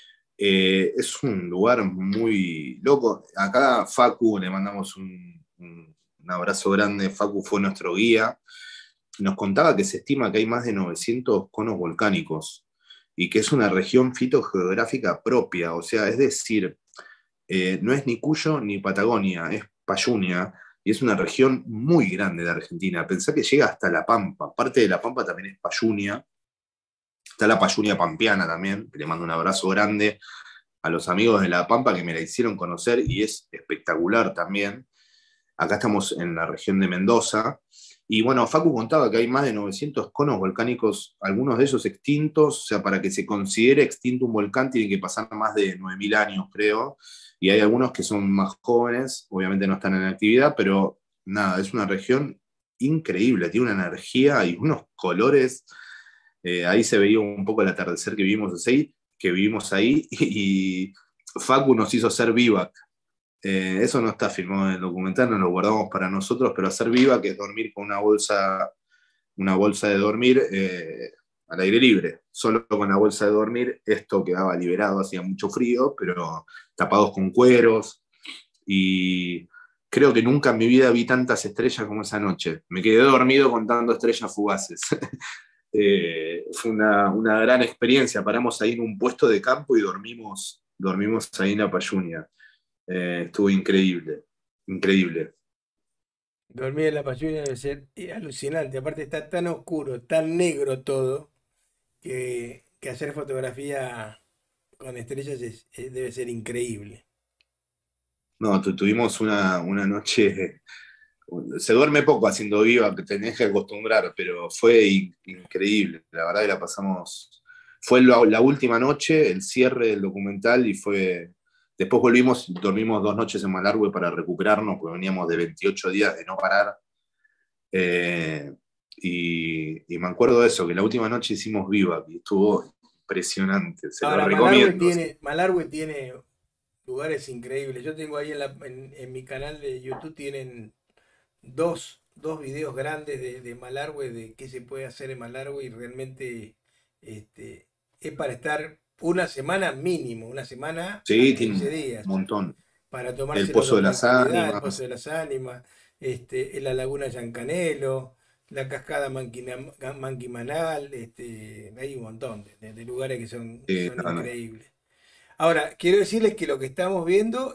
B: Es un lugar muy loco. Acá Facu, le mandamos un abrazo grande. Facu fue nuestro guía. Nos contaba que se estima que hay más de 900 conos volcánicos y que es una región fitogeográfica propia. O sea, es decir, no es ni Cuyo ni Patagonia, es Payunia. Y es una región muy grande de Argentina. Pensá que llega hasta La Pampa. Parte de La Pampa también es Payunia. Está la Payunia Pampeana también. Le mando un abrazo grande a los amigos de La Pampa que me la hicieron conocer y es espectacular también. Acá estamos en la región de Mendoza. Y bueno, Facu contaba que hay más de 900 conos volcánicos, algunos de ellos extintos. O sea, para que se considere extinto un volcán tiene que pasar más de 9000 años, creo. Y hay algunos que son más jóvenes, obviamente no están en actividad, pero nada, es una región increíble, tiene una energía y unos colores. Ahí se veía un poco el atardecer que vivimos ahí y Facu nos hizo hacer vivac. Eso no está filmado en el documental, nos lo guardamos para nosotros, pero hacer vivac es dormir con una bolsa de dormir al aire libre. Solo con la bolsa de dormir, esto quedaba liberado, hacía mucho frío, pero tapados con cueros. Y creo que nunca en mi vida vi tantas estrellas como esa noche. Me quedé dormido contando estrellas fugaces. Fue una gran experiencia. Paramos ahí en un puesto de campo y dormimos ahí en la Payunia. Estuvo increíble, increíble.
A: Dormir en la Pachuna debe ser alucinante. Aparte está tan oscuro, tan negro todo, que hacer fotografía con estrellas debe ser increíble.
B: No, tuvimos una noche, se duerme poco haciendo viva, que tenés que acostumbrar, pero fue increíble. La verdad que la pasamos, fue la última noche, el cierre del documental y fue. Después volvimos, dormimos 2 noches en Malargüe para recuperarnos, porque veníamos de 28 días de no parar. Eh, y me acuerdo de eso, que la última noche hicimos Viva, y estuvo impresionante, se lo
A: Ahora,
B: recomiendo.
A: Malargüe tiene lugares increíbles. Yo tengo ahí en mi canal de YouTube tienen dos videos grandes de Malargüe, de qué se puede hacer en Malargüe y realmente este, es para estar una semana mínimo, una semana a
B: Sí, tiene
A: 15
B: un
A: días,
B: montón.
A: para
B: El
A: tomárselo
B: Pozo
A: con
B: de las
A: tranquilidad, el Pozo
B: Ánimas,
A: de las Ánimas, en la Laguna Yancanelo, la Cascada Manquimanal, hay un montón de lugares que son
B: no, no.
A: increíbles. Ahora, quiero decirles que lo que estamos viendo,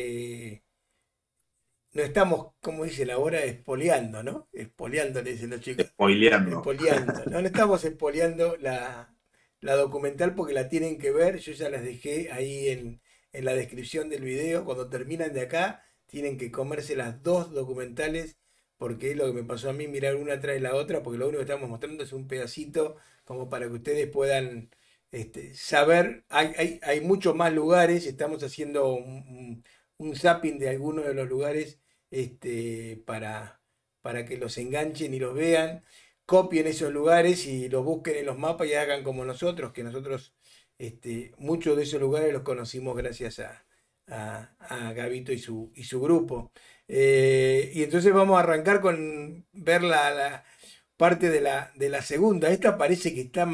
A: no estamos, como dicen ahora, espoleando, ¿no? Espoleando, le dicen los chicos.
B: Spoileando.
A: Espoleando. No, no estamos espoleando la documental porque la tienen que ver. Yo ya las dejé ahí en la descripción del video. Cuando terminan de acá, tienen que comerse las dos documentales porque es lo que me pasó a mí, mirar una tras la otra, porque lo único que estamos mostrando es un pedacito como para que ustedes puedan saber. Hay muchos más lugares. Estamos haciendo un zapping de algunos de los lugares para que los enganchen y los vean, copien esos lugares y los busquen en los mapas y hagan como nosotros, que nosotros muchos de esos lugares los conocimos gracias a Gabito y su grupo. Y entonces vamos a arrancar con ver la parte de la segunda. Esta parece que está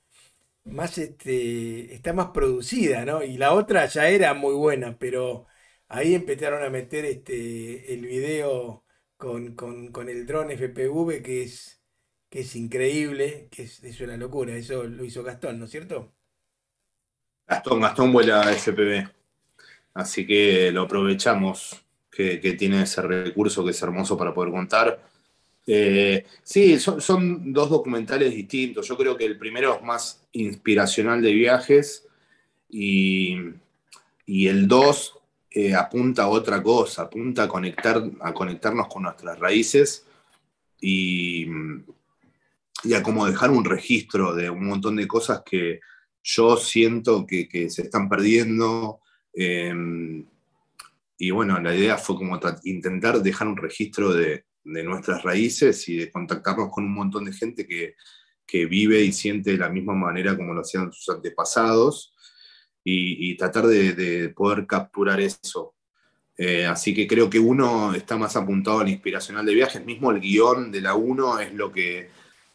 A: está más producida, ¿no? Y la otra ya era muy buena, pero ahí empezaron a meter el video con el dron FPV, que es increíble, es una locura. Eso lo hizo Gastón, ¿no es cierto?
B: Gastón vuela FPV, así que lo aprovechamos que tiene ese recurso que es hermoso para poder contar. Sí, son dos documentales distintos. Yo creo que el primero es más inspiracional de viajes y, y el dos apunta a otra cosa, apunta a conectarnos con nuestras raíces y, y a como dejar un registro de un montón de cosas que yo siento que se están perdiendo. eh, y bueno, la idea fue como intentar dejar un registro de nuestras raíces y de contactarnos con un montón de gente que vive y siente de la misma manera como lo hacían sus antepasados y tratar de poder capturar eso. Así que creo que uno está más apuntado al inspiracional de viajes. Mismo el guión de la uno es lo que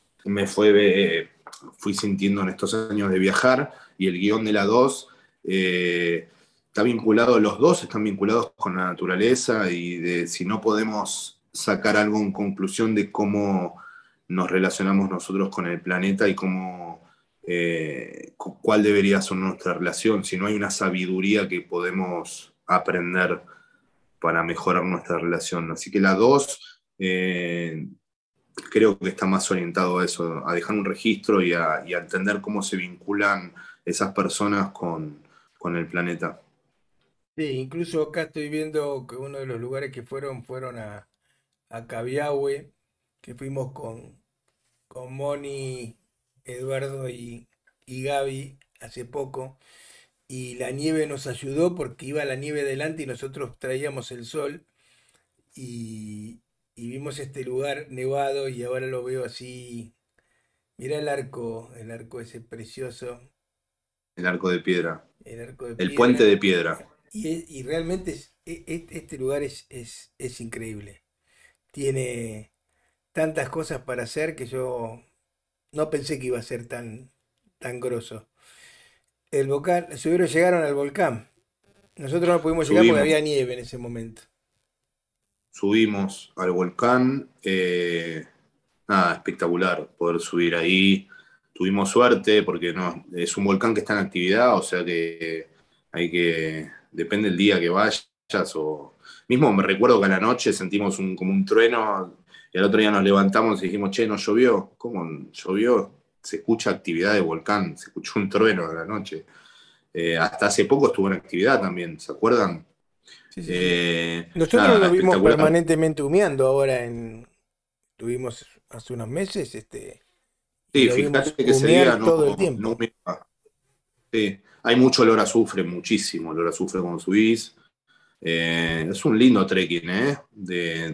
B: fui sintiendo en estos años de viajar, y el guión de la 2 está vinculado, los dos están vinculados con la naturaleza y de si no podemos sacar algo en conclusión de cómo nos relacionamos nosotros con el planeta y cuál debería ser nuestra relación, si no hay una sabiduría que podemos aprender para mejorar nuestra relación. Así que la 2 creo que está más orientado a eso, a dejar un registro y a entender cómo se vinculan esas personas con el planeta.
A: Sí, incluso acá estoy viendo que uno de los lugares que fueron a Cabiahue, que fuimos con Moni, Eduardo y Gaby hace poco, y la nieve nos ayudó porque iba la nieve delante y nosotros traíamos el sol y vimos este lugar nevado y ahora lo veo así. Mirá el arco ese precioso,
B: El arco de piedra,
A: el arco de
B: el puente
A: piedra.
B: de piedra.
A: Y realmente este lugar es increíble. Tiene tantas cosas para hacer que yo no pensé que iba a ser tan grosso. El volcán, subieron, llegaron al volcán. Nosotros no pudimos llegar porque
B: Subimos,
A: había nieve en ese momento.
B: subimos al volcán, nada, espectacular poder subir ahí. Tuvimos suerte porque no, es un volcán que está en actividad, o sea que depende del día que vayas, o mismo me recuerdo que a la noche sentimos como un trueno, y al otro día nos levantamos y dijimos, che, ¿no llovió? ¿Cómo llovió? Se escucha actividad de volcán, se escuchó un trueno a la noche. Hasta hace poco estuvo en actividad también, ¿se acuerdan?
A: Sí, sí, sí. Nosotros
B: Nada,
A: lo vimos
B: espectacular.
A: permanentemente humeando ahora tuvimos hace unos meses, y
B: Sí,
A: lo
B: fíjate
A: vimos
B: que ese día
A: humear todo el
B: no
A: tiempo.
B: humea. Sí, hay mucho olor a azufre, muchísimo olor a azufre cuando subís. Es un lindo trekking, ¿eh? De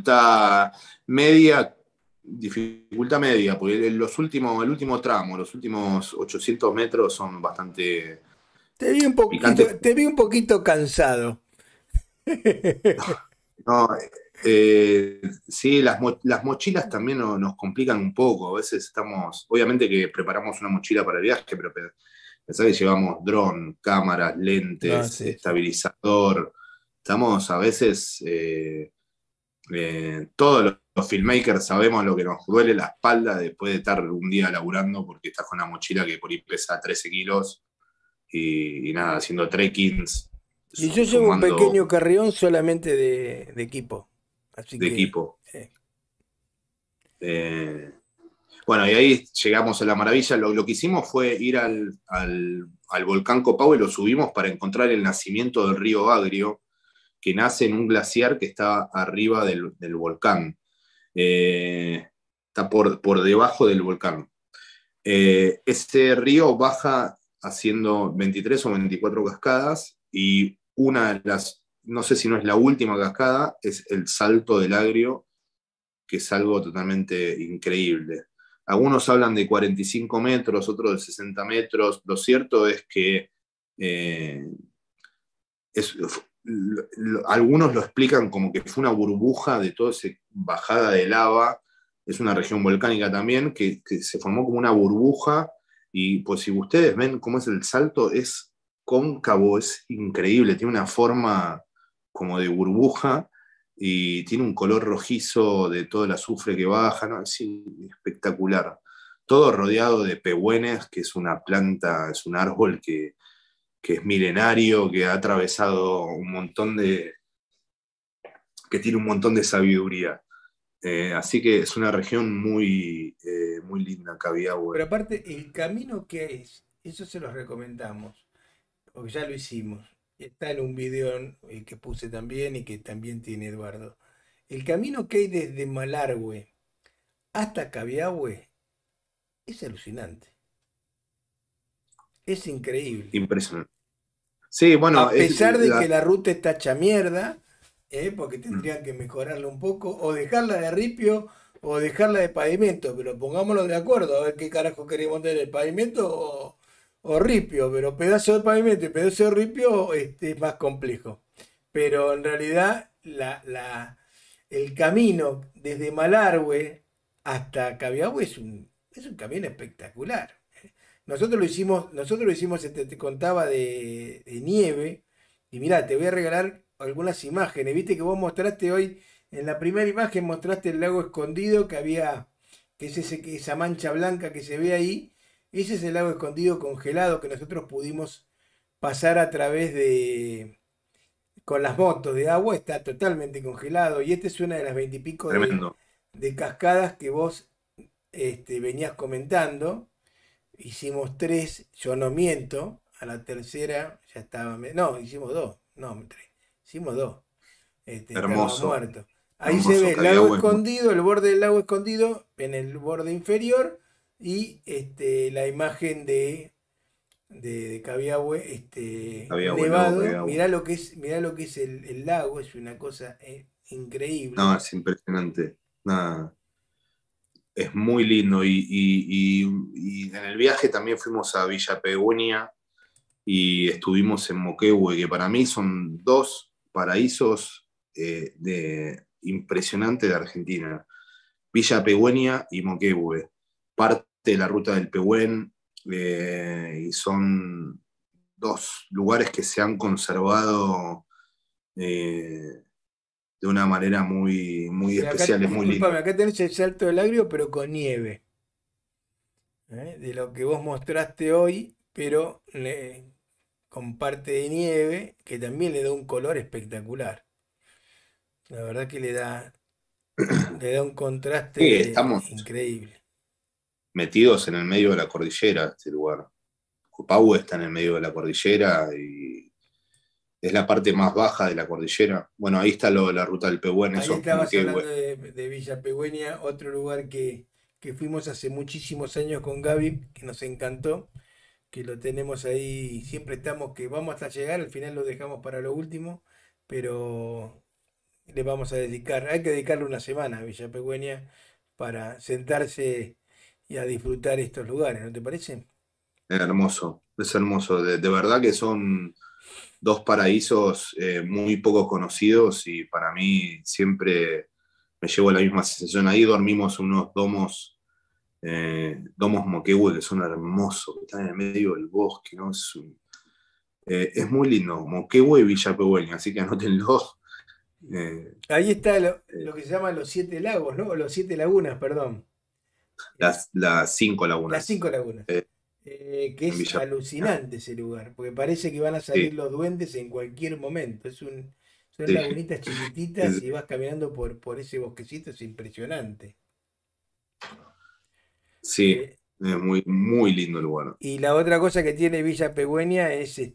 B: dificultad media, porque el último tramo, los últimos 800 metros son bastante picantes.
A: Te vi un poquito cansado.
B: No, sí, las mochilas también nos complican un poco. A veces obviamente que preparamos una mochila para el viaje, pero pensá que llevamos dron, cámaras,
A: No,
B: lentes,
A: sí, sí.
B: estabilizador. Estamos a veces, todos los filmmakers sabemos lo que nos duele la espalda después de estar un día laburando porque estás con una mochila que por ahí pesa 13 kilos y nada, haciendo trekkings,
A: Y yo llevo un
B: sumando
A: pequeño carrión solamente de equipo. Así
B: de
A: que,
B: equipo. Eh, Bueno, y ahí llegamos a la maravilla. Lo que hicimos fue ir al volcán Copahue, lo subimos para encontrar el nacimiento del río Agrio, que nace en un glaciar que está arriba del volcán. Está por debajo del volcán. Este río baja haciendo 23 o 24 cascadas, y una de las, no sé si no es la última cascada, es el Salto del Agrio, que es algo totalmente increíble. Algunos hablan de 45 metros, otros de 60 metros. Lo cierto es que eh, es, algunos lo explican como que fue una burbuja de toda esa bajada de lava. Es una región volcánica también que se formó como una burbuja, y pues si ustedes ven cómo es el salto, es cóncavo, es increíble, tiene una forma como de burbuja y tiene un color rojizo de todo el azufre que baja, ¿no? Es espectacular. Todo rodeado de pehuenes, que es una planta, es un árbol que es milenario, que ha atravesado que tiene un montón de sabiduría. Así que es una región muy linda,
A: pero
B: Cabiahue.
A: aparte, el camino que es, eso se los recomendamos, porque ya lo hicimos. Está en un video que puse también y que también tiene Eduardo. El camino que hay desde Malargüe hasta Cabiahue es alucinante. Es increíble.
B: Impresionante. Sí, bueno,
A: A pesar de que la ruta está hecha mierda, porque tendrían que mejorarla un poco, o dejarla de ripio, o dejarla de pavimento, pero pongámoslo de acuerdo, a ver qué carajo queremos tener, el pavimento o ripio, pero pedazo de pavimento y pedazo de ripio es más complejo. pero en realidad el camino desde Malargüe hasta Cabiahue es un camino espectacular. Nosotros lo hicimos, te contaba de nieve, y mirá, te voy a regalar algunas imágenes. Viste que vos mostraste hoy, en la primera imagen mostraste el lago escondido que es esa mancha blanca que se ve ahí. Ese es el lago escondido congelado que nosotros pudimos pasar a través con las motos de agua, está totalmente congelado. Y esta es una de las veintipico
B: Tremendo.
A: de cascadas que vos venías comentando. Hicimos tres, yo no miento, a la tercera ya estaba, no, hicimos dos, no, tres, hicimos dos, estaba
B: Hermoso,
A: muerto. Ahí se ve
B: hermoso.
A: el lago
B: Cabiahue.
A: escondido, el borde del lago escondido en el borde inferior y la imagen de Cabiahue,
B: Cabiahue, luego
A: nevado.
B: Cabiahue.
A: Mirá lo que es el lago, es una cosa
B: No,
A: increíble.
B: es impresionante. Nada, es muy lindo. Y en el viaje también fuimos a Villa Pehuenia y estuvimos en Moquehue, que para mí son dos paraísos impresionantes de Argentina. Villa Pehuenia y Moquehue. Parte de la ruta del Pehuen, y son dos lugares que se han conservado de una manera muy
A: Y acá,
B: especial, es muy
A: disculpame,
B: lindo.
A: acá tenés el Salto del Agrio, pero con nieve. De lo que vos mostraste hoy, pero con parte de nieve que también le da un color espectacular. La verdad que le da un
B: Sí,
A: contraste
B: estamos
A: increíble.
B: metidos en el medio de la cordillera, este lugar. Copahue está en el medio de la cordillera y es la parte más baja de la cordillera. Bueno, ahí está la ruta del Pehuen,
A: Ahí
B: eso es
A: estabas
B: Moquehue.
A: hablando de Villa Pegüeña, otro lugar que fuimos hace muchísimos años con Gaby, que nos encantó, que lo tenemos ahí, siempre estamos que vamos hasta llegar, al final lo dejamos para lo último, pero le vamos a dedicar, hay que dedicarle una semana a Villa Pegüeña para sentarse y a disfrutar estos lugares, ¿no te parece?
B: Es hermoso, es hermoso. De verdad que son dos paraísos muy poco conocidos y para mí siempre me llevo la misma sensación. Ahí dormimos unos domos Moquehue que son hermosos, que están en el medio del bosque, ¿no? Es muy lindo, Moquehue y Villa Pehuen, así que anótenlo. Eh,
A: Ahí está
B: eh,
A: lo que se llaman los siete lagos, ¿no? O los siete lagunas, perdón.
B: las cinco
A: Las
B: lagunas
A: cinco lagunas. Que
B: en
A: es
B: Villa Pehuen.
A: alucinante ese lugar, porque parece que van a salir
B: Sí,
A: los duendes en cualquier momento. Son
B: sí,
A: lagunitas chiquititas
B: es-
A: y vas caminando por ese bosquecito, es impresionante.
B: sí,
A: Eh,
B: es muy lindo el lugar.
A: y la otra cosa que tiene Villa Pegüeña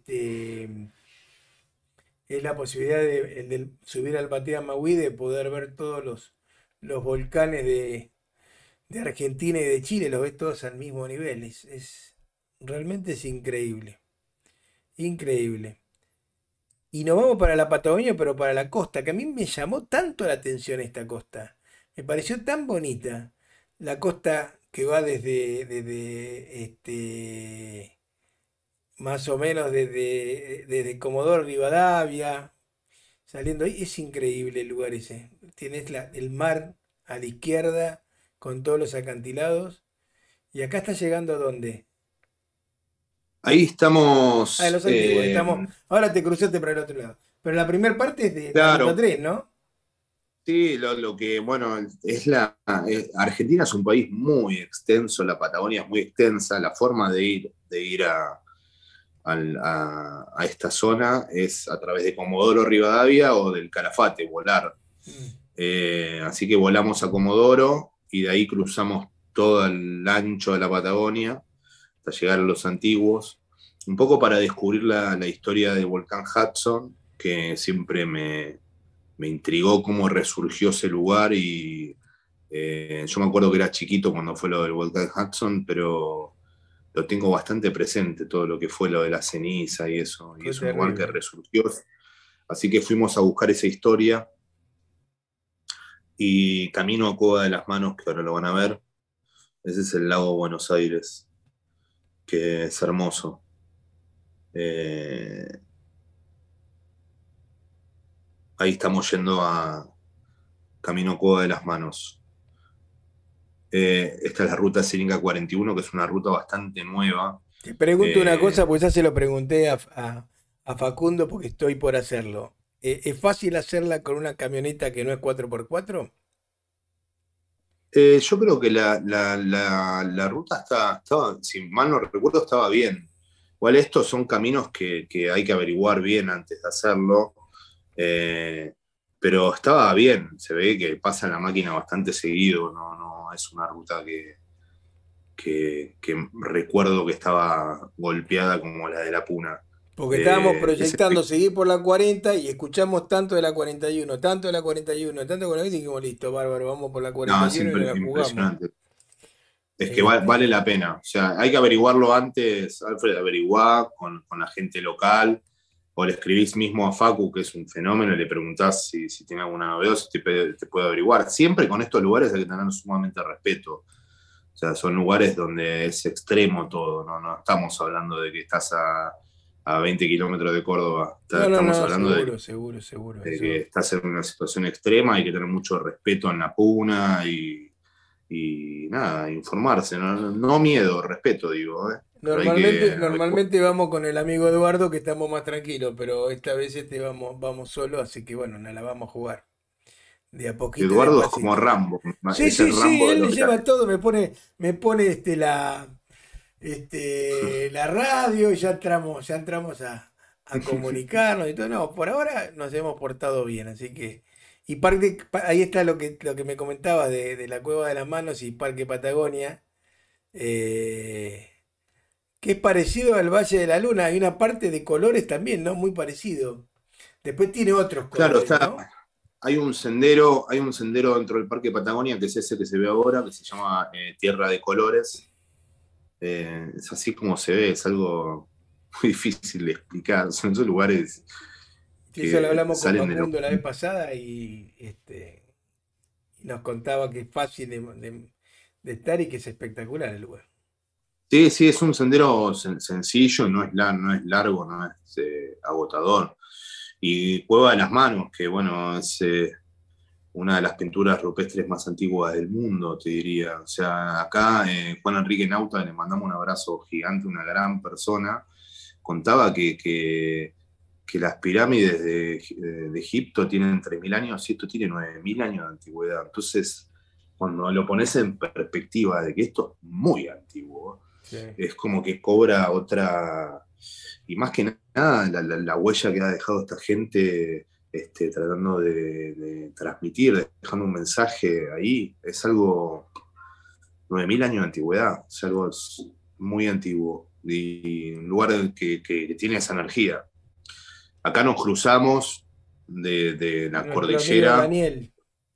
A: es la posibilidad de subir al Batea Maui, de poder ver todos los volcanes de Argentina y de Chile, los ves todos al mismo nivel. Realmente es increíble, increíble. Y nos vamos para la Patagonia, pero para la costa, que a mí me llamó tanto la atención esta costa. Me pareció tan bonita. La costa que va desde más o menos desde Comodoro Rivadavia, saliendo ahí, es increíble el lugar ese. Tienes el mar a la izquierda con todos los acantilados. Y acá está llegando a dónde.
B: Ahí
A: Ah, en
B: estamos,
A: los antiguos. Ahora te cruzaste para el otro lado. Pero la primera parte es de la ruta
B: claro,
A: 3, ¿no?
B: sí, lo que, bueno, Argentina es un país muy extenso, la Patagonia es muy extensa, la forma de ir a esta zona es a través de Comodoro Rivadavia o del Calafate, volar.
A: Mm.
B: Así que volamos a Comodoro y de ahí cruzamos todo el ancho de la Patagonia hasta llegar a los antiguos, un poco para descubrir la historia del volcán Hudson, que siempre me intrigó cómo resurgió ese lugar y yo me acuerdo que era chiquito cuando fue lo del volcán Hudson, pero lo tengo bastante presente, todo lo que fue lo de la ceniza y eso, y
A: Fue
B: es un lugar que
A: terrible.
B: resurgió. Así que fuimos a buscar esa historia y camino a Cueva de las Manos, que ahora lo van a ver. Ese es el lago Buenos Aires, que es hermoso. Eh, Ahí estamos yendo a Camino Cueva de las Manos. Esta es la ruta Cínica 41, que es una ruta bastante nueva.
A: Te pregunto una
B: Eh,
A: cosa, pues ya se lo pregunté a Facundo porque estoy por hacerlo. ¿Es fácil hacerla con una camioneta que no es 4x4?
B: yo creo que la ruta estaba, si mal no recuerdo, estaba bien. Igual estos son caminos que hay que averiguar bien antes de hacerlo. Eh, pero estaba bien, se ve que pasa la máquina bastante seguido, no es una ruta que recuerdo que estaba golpeada como la de la Puna.
A: Porque estábamos
B: Ese
A: proyectando seguir por la 40 y escuchamos tanto de la 41, tanto de la 41, tanto de la 41 y dijimos, listo, bárbaro, vamos por la
B: no,
A: 41 y nos la jugamos.
B: impresionante. Es que vale
A: Este,
B: la pena. O sea, hay que averiguarlo antes, Alfred, averiguar con la gente local, o le escribís mismo a Facu, que es un fenómeno, y le preguntás si tiene alguna novedad, si te puede averiguar. Siempre con estos lugares hay que tener sumamente respeto. O sea, son lugares donde es extremo todo, no estamos hablando de que estás a 20 kilómetros de Córdoba.
A: no, no,
B: Estamos
A: no,
B: hablando
A: seguro, seguro, seguro.
B: de que
A: Eso.
B: estás en una situación extrema, hay que tener mucho respeto en la puna y nada, informarse. No miedo, respeto, digo, ¿eh? Pero hay que averiguar.
A: Normalmente vamos con el amigo Eduardo que estamos más tranquilos, pero esta vez vamos solo, así que bueno, nos la vamos a jugar. De a poquito y
B: Eduardo es como
A: despacito.
B: Rambo,
A: Sí,
B: es el
A: sí, sí,
B: Rambo de
A: él le
B: los
A: lleva
B: viajes.
A: todo, me pone la radio y ya entramos a comunicarnos y todo. No, por ahora nos hemos portado bien, así que. Y ahí está lo que me comentabas de la Cueva de las Manos y Parque Patagonia, eh, que es parecido al Valle de la Luna. Hay una parte de colores también, ¿no? Muy parecido. Después tiene otros
B: Claro,
A: colores, ¿no?
B: hay un sendero dentro del Parque Patagonia, que es ese que se ve ahora, que se llama Tierra de Colores. Es así como se ve, es algo muy difícil de explicar. Son esos lugares
A: Sí, eso lo
B: que
A: hablamos con
B: salen de lo...
A: Facundo la vez pasada y nos contaba que es fácil de estar y que es espectacular el lugar.
B: Sí, sí, es un sendero sencillo, no es largo, no es agotador. Y Cueva de las Manos, que bueno, es una de las pinturas rupestres más antiguas del mundo, te diría. O sea, acá Juan Enrique Nauta, le mandamos un abrazo gigante, una gran persona, contaba que las pirámides de Egipto tienen 3.000 años y esto tiene 9.000 años de antigüedad. Entonces, cuando lo pones en perspectiva de que esto es muy antiguo,
A: Sí.
B: es como que cobra otra, y más que nada la huella que ha dejado esta gente tratando de transmitir, dejando un mensaje ahí, es algo, 9.000 años de antigüedad, es algo muy antiguo y un lugar que tiene esa energía. Acá nos cruzamos de la
A: Nuestro amigo
B: cordillera.
A: Daniel.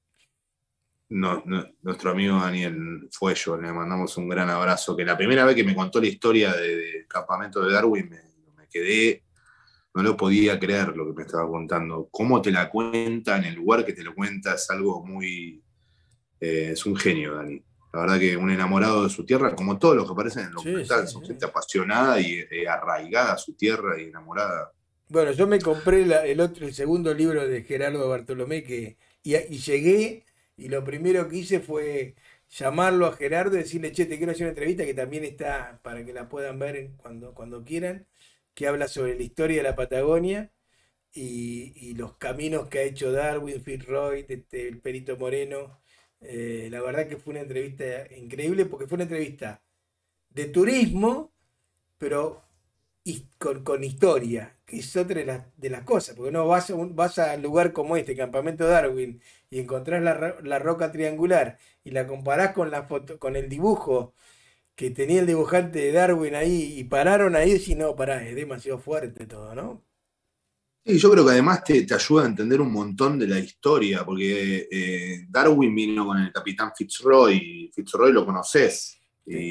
B: Nuestro amigo Daniel Fuello, le mandamos un gran abrazo, que la primera vez que me contó la historia del campamento de Darwin me quedé, no lo podía creer lo que me estaba contando. Cómo te la cuenta, en el lugar que te lo cuenta, es algo muy... es un genio, Dani. La verdad que un enamorado de su tierra, como todos los que aparecen en el
A: Sí,
B: documental,
A: sí,
B: son gente
A: sí.
B: apasionada y arraigada a su tierra y enamorada.
A: Bueno, yo me compré el segundo libro de Gerardo Bartolomé y llegué y lo primero que hice fue llamarlo a Gerardo y decirle, che, te quiero hacer una entrevista que también está para que la puedan ver cuando quieran, que habla sobre la historia de la Patagonia y los caminos que ha hecho Darwin, Fitzroy, el Perito Moreno. La verdad que fue una entrevista increíble porque fue una entrevista de turismo, pero con historia, que es otra de las cosas, porque no vas a un lugar como este, Campamento Darwin, y encontrás la roca triangular y la comparás con la foto, con el dibujo que tenía el dibujante de Darwin ahí y pararon ahí y decís, no, pará, es demasiado fuerte todo, ¿no?
B: Y yo creo que además te ayuda a entender un montón de la historia, porque Darwin vino con el capitán Fitzroy, Fitzroy lo conoces,
A: Sí.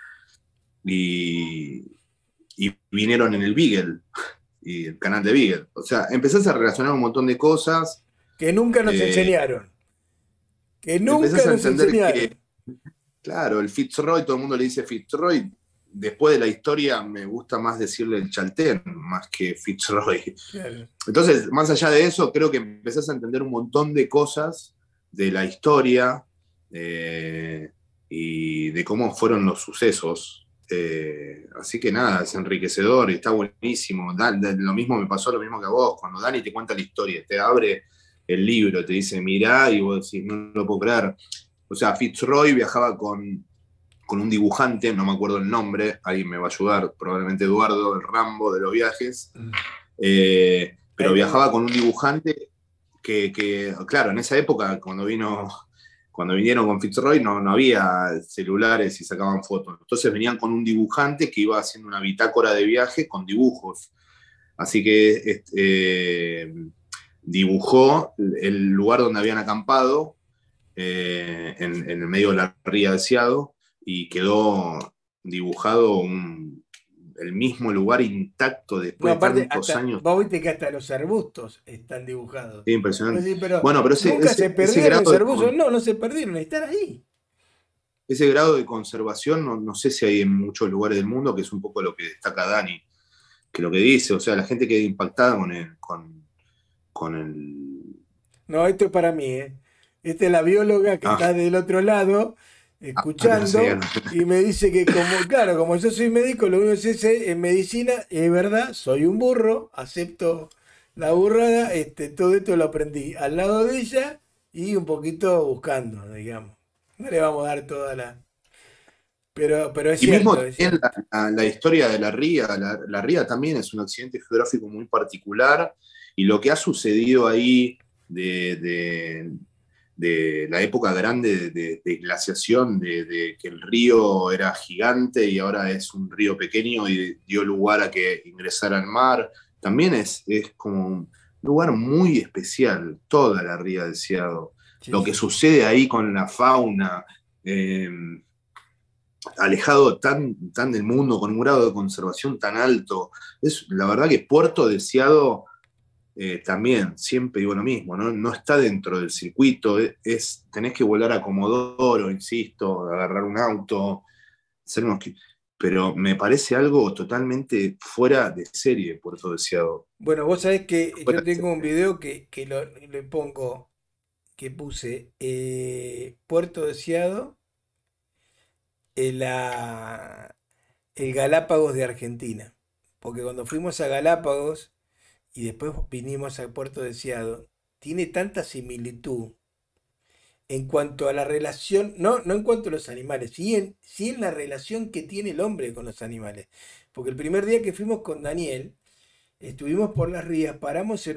B: y, y vinieron en el Beagle, y el canal de Beagle. O sea, empezás a relacionar un montón de cosas,
A: Que nunca nos
B: eh,
A: enseñaron, que nunca
B: empezás a
A: nos
B: entender
A: enseñaron.
B: que, claro, el Fitzroy, todo el mundo le dice Fitzroy, después de la historia me gusta más decirle el Chaltén más que Fitzroy.
A: Claro.
B: Entonces, más allá de eso, creo que empezás a entender un montón de cosas de la historia y de cómo fueron los sucesos. Así que nada, es enriquecedor y está buenísimo. Lo mismo me pasó, lo mismo que a vos, cuando Dani te cuenta la historia, te abre el libro, te dice mirá y vos decís, no lo puedo creer. O sea, Fitzroy viajaba con un dibujante, no me acuerdo el nombre, alguien me va a ayudar, probablemente Eduardo, el Rambo de los viajes, pero viajaba con un dibujante claro, en esa época, cuando vinieron con Fitzroy, no había celulares y sacaban fotos. Entonces venían con un dibujante que iba haciendo una bitácora de viaje con dibujos. Así que dibujó el lugar donde habían acampado en el medio de la ría de Ciado y quedó dibujado el mismo lugar intacto
A: No,
B: después de
A: aparte,
B: tantos años.
A: vos viste que hasta los arbustos están dibujados.
B: Sí,
A: Vos
B: impresionante.
A: decís, pero
B: Bueno, pero
A: nunca se
B: ese
A: perdieron los
B: grado
A: arbustos. No, no se perdieron, están ahí.
B: ese grado de conservación no sé si hay en muchos lugares del mundo, que es un poco lo que destaca Dani, que lo que dice, o sea, la gente queda impactada con el...
A: No, esto es para mí, ¿eh? Esta es la bióloga que está
B: Ah,
A: del otro lado,
B: no sé,
A: escuchando, y me dice que como, claro, como yo soy médico, lo único que sé en medicina, es verdad, soy un burro, acepto la burrada, todo esto lo aprendí al lado de ella y un poquito buscando, digamos. No le vamos a dar toda la... Pero es
B: y mismo
A: cierto, es
B: también
A: cierto.
B: la historia de la ría, la ría también es un accidente geográfico muy particular, y lo que ha sucedido ahí de la época grande de glaciación, de que el río era gigante y ahora es un río pequeño y dio lugar a que ingresara al mar, también es como un lugar muy especial, toda la ría del Ciado.
A: Sí,
B: Lo que
A: sí.
B: sucede ahí con la fauna, eh, alejado tan del mundo, con un grado de conservación tan alto. Es la verdad que Puerto Deseado también, siempre digo lo mismo, no está dentro del circuito, tenés que volar a Comodoro, insisto, agarrar un auto, hacer pero me parece algo totalmente fuera de serie, Puerto Deseado.
A: Bueno, vos sabés que
B: Fuera
A: yo
B: de
A: tengo un
B: serie.
A: video que le pongo, que puse Puerto Deseado, la, el Galápagos de Argentina. Porque cuando fuimos a Galápagos y después vinimos a Puerto Deseado, tiene tanta similitud en cuanto a la relación, no en cuanto a los animales, sí en la relación que tiene el hombre con los animales. Porque el primer día que fuimos con Daniel, estuvimos por las rías, paramos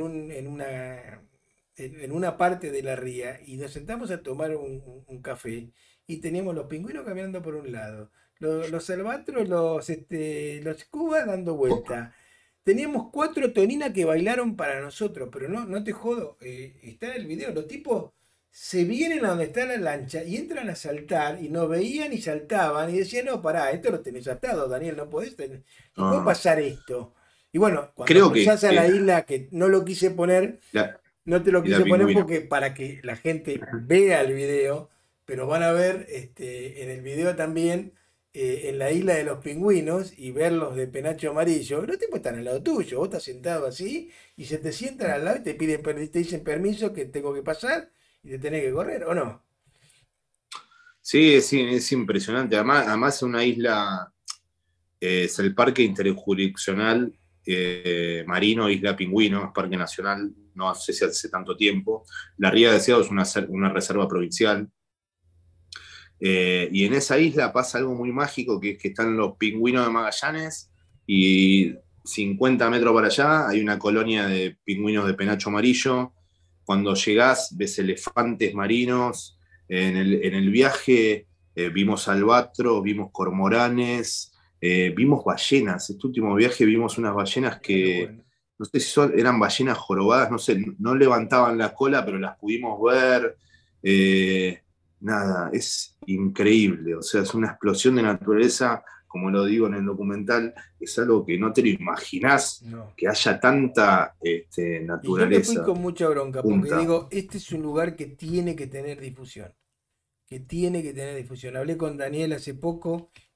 A: en una parte de la ría y nos sentamos a tomar un café y teníamos los pingüinos caminando por un lado, los albatros, los cubas dando vuelta. Teníamos cuatro toninas que bailaron para nosotros, pero no te jodo, está en el video, los tipos se vienen a donde está la lancha y entran a saltar y nos veían y saltaban y decían, no, pará, esto lo tenés atado, Daniel, no puede
B: No,
A: pasar esto. Y bueno, cuando
B: creo que
A: cruzás a la isla, que no lo quise poner,
B: la,
A: no te lo
B: y la
A: quise poner
B: pingüina.
A: porque para que la gente vea el video, pero van a ver en el video también en la isla de los pingüinos y verlos de penacho amarillo. Los tipos están al lado tuyo, vos estás sentado así y se te sientan al lado y te dicen permiso que tengo que pasar y te tenés que correr, ¿o no?
B: Sí, sí, es impresionante. Además es una isla, es el Parque Interjurisdiccional Marino Isla Pingüino, es Parque Nacional, no sé si hace tanto tiempo. La Ría de Ciado es una reserva provincial. Y en esa isla pasa algo muy mágico, que es que están los pingüinos de Magallanes y 50 metros para allá hay una colonia de pingüinos de penacho amarillo. Cuando llegás ves elefantes marinos. En el viaje vimos albatros, vimos cormoranes, vimos ballenas. Este último viaje vimos unas ballenas
A: Qué
B: que,
A: bueno.
B: no sé si eran ballenas jorobadas, no sé, no levantaban la cola, pero las pudimos ver. Eh, Nada, es increíble, o sea, es una explosión de naturaleza, como lo digo en el documental, es algo que no te lo imaginás,
A: No.
B: que haya tanta
A: Y yo me fui
B: naturaleza
A: con mucha bronca porque
B: junta.
A: digo, este es un lugar que tiene que tener difusión. Que tiene que tener difusión. Hablé con Daniel hace poco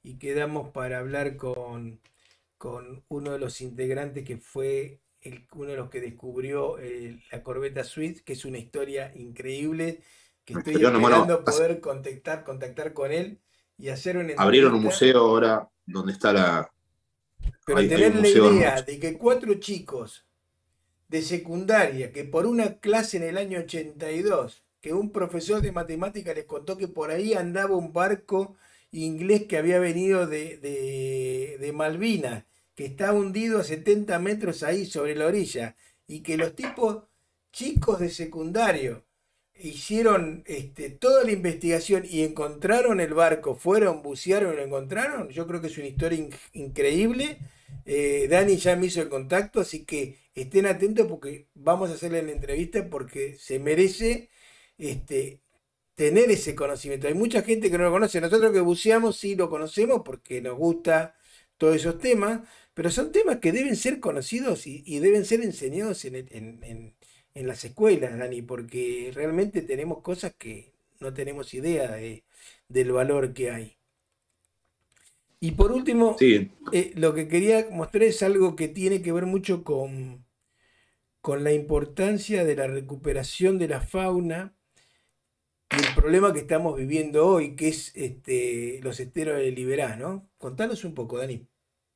A: y quedamos para hablar con uno de los integrantes que fue uno de los que descubrió la corbeta Swift, que es una historia increíble, que estoy
B: Bueno,
A: esperando poder contactar con él y hacer una
B: abrieron un
A: entrevista,
B: museo ahora donde está
A: pero
B: hay
A: tener
B: un
A: la
B: museo
A: idea
B: hermoso.
A: de que cuatro chicos de secundaria, que por una clase en el año 82 que un profesor de matemática les contó que por ahí andaba un barco inglés que había venido de Malvinas, que estaba hundido a 70 metros ahí sobre la orilla, y que los tipos chicos de secundario hicieron toda la investigación y encontraron el barco, fueron, bucearon y lo encontraron. Yo creo que es una historia increíble. Dani ya me hizo el contacto, así que estén atentos porque vamos a hacerle la entrevista porque se merece este, tener ese conocimiento. Hay mucha gente que no lo conoce. Nosotros que buceamos sí lo conocemos porque nos gusta todos esos temas, pero son temas que deben ser conocidos y deben ser enseñados en las escuelas, Dani, porque realmente tenemos cosas que no tenemos idea del valor que hay. Y por último,
B: Sí,
A: lo que quería mostrar es algo que tiene que ver mucho con la importancia de la recuperación de la fauna y el problema que estamos viviendo hoy, que es los esteros de Liberá, ¿no? Contanos un poco, Dani.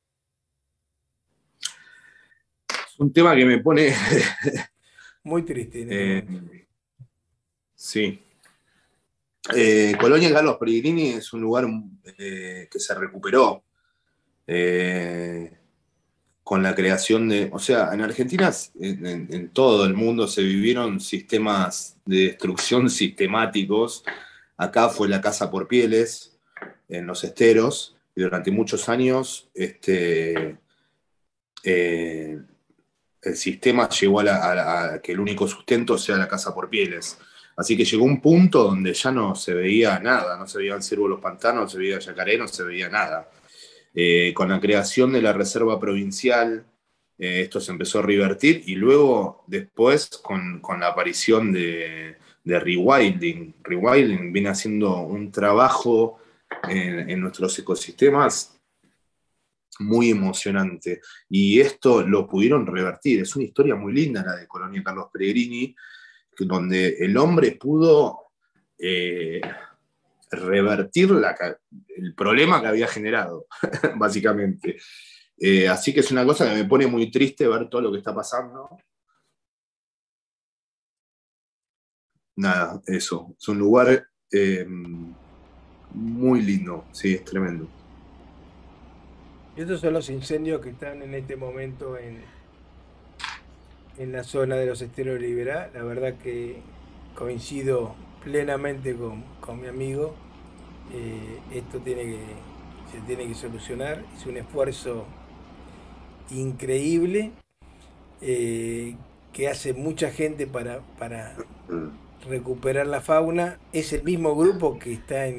B: es un tema que me pone,
A: Muy triste en este
B: eh,
A: momento.
B: sí. Colonia Carlos Pellegrini es un lugar que se recuperó eh, con la creación de, o sea, en Argentina, en todo el mundo se vivieron sistemas de destrucción sistemáticos. Acá fue la caza por pieles en los esteros y durante muchos años eh, el sistema llegó a que el único sustento sea la caza por pieles. Así que llegó un punto donde ya no se veía nada, no se veían ciervos los pantanos, no se veía yacaré, no se veía nada. Con la creación de la Reserva Provincial, esto se empezó a revertir y luego después con la aparición de Rewilding. Rewilding viene haciendo un trabajo en nuestros ecosistemas muy emocionante. Y esto lo pudieron revertir. Es una historia muy linda la de Colonia Carlos Pellegrini, donde el hombre pudo eh, revertir el problema que había generado, básicamente. Así que es una cosa que me pone muy triste ver todo lo que está pasando. Nada, eso. Es un lugar muy lindo, sí, es tremendo.
A: Y estos son los incendios que están en este momento en la zona de los esteros de Liberá. La verdad que coincido plenamente con mi amigo. Esto se tiene que solucionar. Es un esfuerzo increíble que hace mucha gente para recuperar la fauna. Es el mismo grupo que está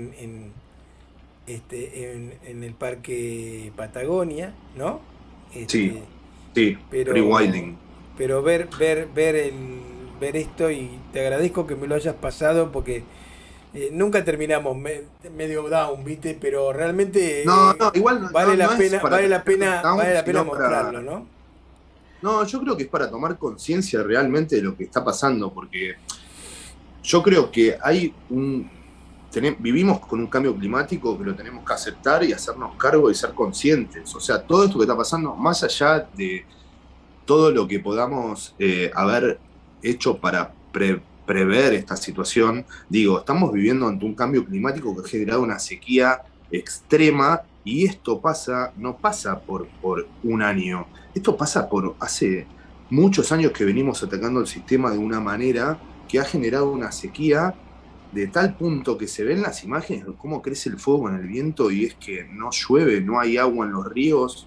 A: en el Parque Patagonia, ¿no?
B: Sí,
A: Este,
B: sí,
A: pero,
B: rewilding.
A: pero ver esto y te agradezco que me lo hayas pasado porque nunca terminamos medio down, ¿viste? Pero
B: No,
A: realmente
B: no, igual no es para terminar down,
A: vale la pena
B: sino
A: mostrarlo,
B: para.
A: ¿no?
B: No, yo creo que es para tomar conciencia realmente de lo que está pasando, porque yo creo que vivimos con un cambio climático que lo tenemos que aceptar y hacernos cargo y ser conscientes. O sea, todo esto que está pasando, más allá de todo lo que podamos haber hecho para prever esta situación, digo, estamos viviendo ante un cambio climático que ha generado una sequía extrema y esto no pasa por un año, esto pasa por hace muchos años que venimos atacando el sistema de una manera que ha generado una sequía de tal punto que se ven las imágenes de cómo crece el fuego en el viento y es que no llueve, no hay agua en los ríos.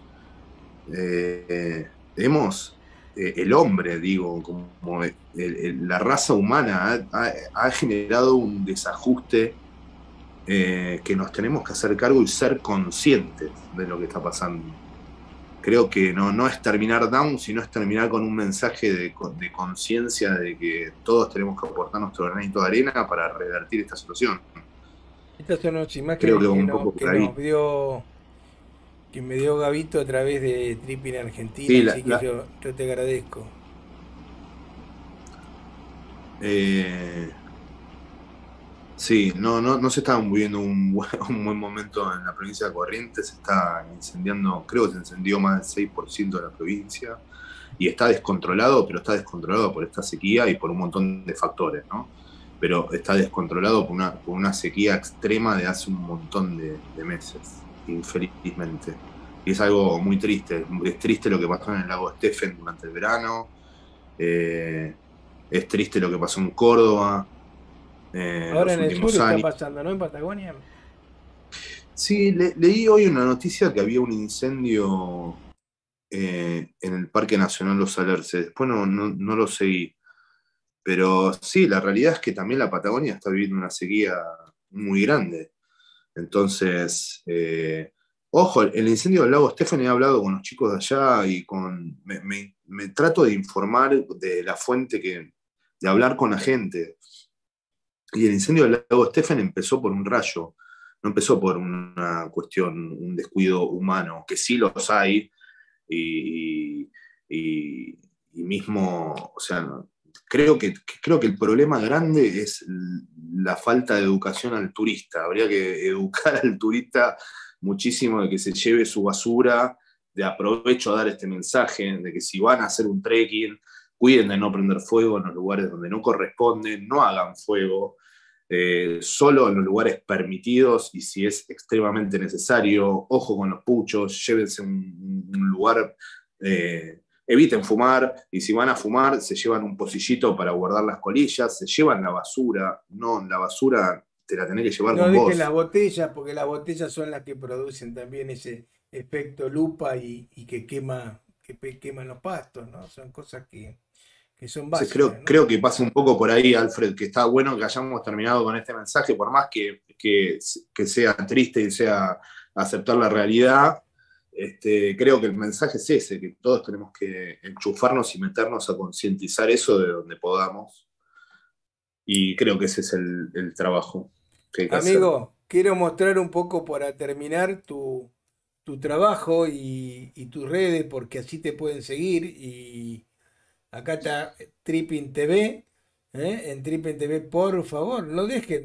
B: Hemos, el hombre, digo, como la raza humana ha generado un desajuste que nos tenemos que hacer cargo y ser conscientes de lo que está pasando. Creo que no es terminar down, sino es terminar con un mensaje de conciencia de que todos tenemos que aportar nuestro granito de arena para revertir esta situación.
A: Estas son las
B: Creo
A: imágenes
B: que va un poco
A: que
B: por ahí.
A: que me dio Gabito a través de Tripping
B: Sí,
A: Argentina, así que yo te agradezco.
B: eh, sí, no se está viviendo un buen momento en la provincia de Corrientes, se está incendiando, creo que se incendió más del 6% de la provincia y está descontrolado, pero está descontrolado por esta sequía y por un montón de factores, ¿no? Pero está descontrolado por una sequía extrema de hace un montón de meses, infelizmente. Y es algo muy triste. Es triste lo que pasó en el lago Steffen durante el verano. eh, es triste lo que pasó en Córdoba
A: Ahora
B: los
A: en el sur
B: últimos
A: está
B: años.
A: pasando, ¿no? En Patagonia.
B: Sí, leí hoy una noticia que había un incendio en el Parque Nacional Los Alerces. Después no lo seguí. Pero sí, la realidad es que también la Patagonia está viviendo una sequía muy grande. Entonces, ojo, el incendio del lago Estefan, he hablado con los chicos de allá y me trato de informar de la fuente de hablar con la gente. Y el incendio del lago Estefan empezó por un rayo, no empezó por una cuestión, un descuido humano, que sí los hay, y, y, y mismo, o sea, creo que el problema grande es la falta de educación al turista. Habría que educar al turista muchísimo de que se lleve su basura, de aprovecho a dar este mensaje, de que si van a hacer un trekking, cuiden de no prender fuego en los lugares donde no corresponden, no hagan fuego, solo en los lugares permitidos y si es extremadamente necesario, ojo con los puchos, llévense un lugar, eviten fumar y si van a fumar se llevan un pocillito para guardar las colillas, se llevan la basura, no, la basura te la tenés que llevar
A: No
B: con
A: dejen las
B: vos.
A: botellas, porque las botellas son las que producen también ese efecto lupa y que queman los pastos, ¿no? Son cosas que son
B: Entonces
A: básicas, ¿no?
B: creo que pasa un poco por ahí, Alfred, que está bueno que hayamos terminado con este mensaje, por más que sea triste y sea aceptar la realidad, creo que el mensaje es ese, que todos tenemos que enchufarnos y meternos a concientizar eso de donde podamos. Y creo que ese es el trabajo que hay que hacer.
A: Amigo, quiero mostrar un poco para terminar tu trabajo y tus redes, porque así te pueden seguir. Y acá está Tripping TV, ¿eh? En Tripping TV, por favor, no dejes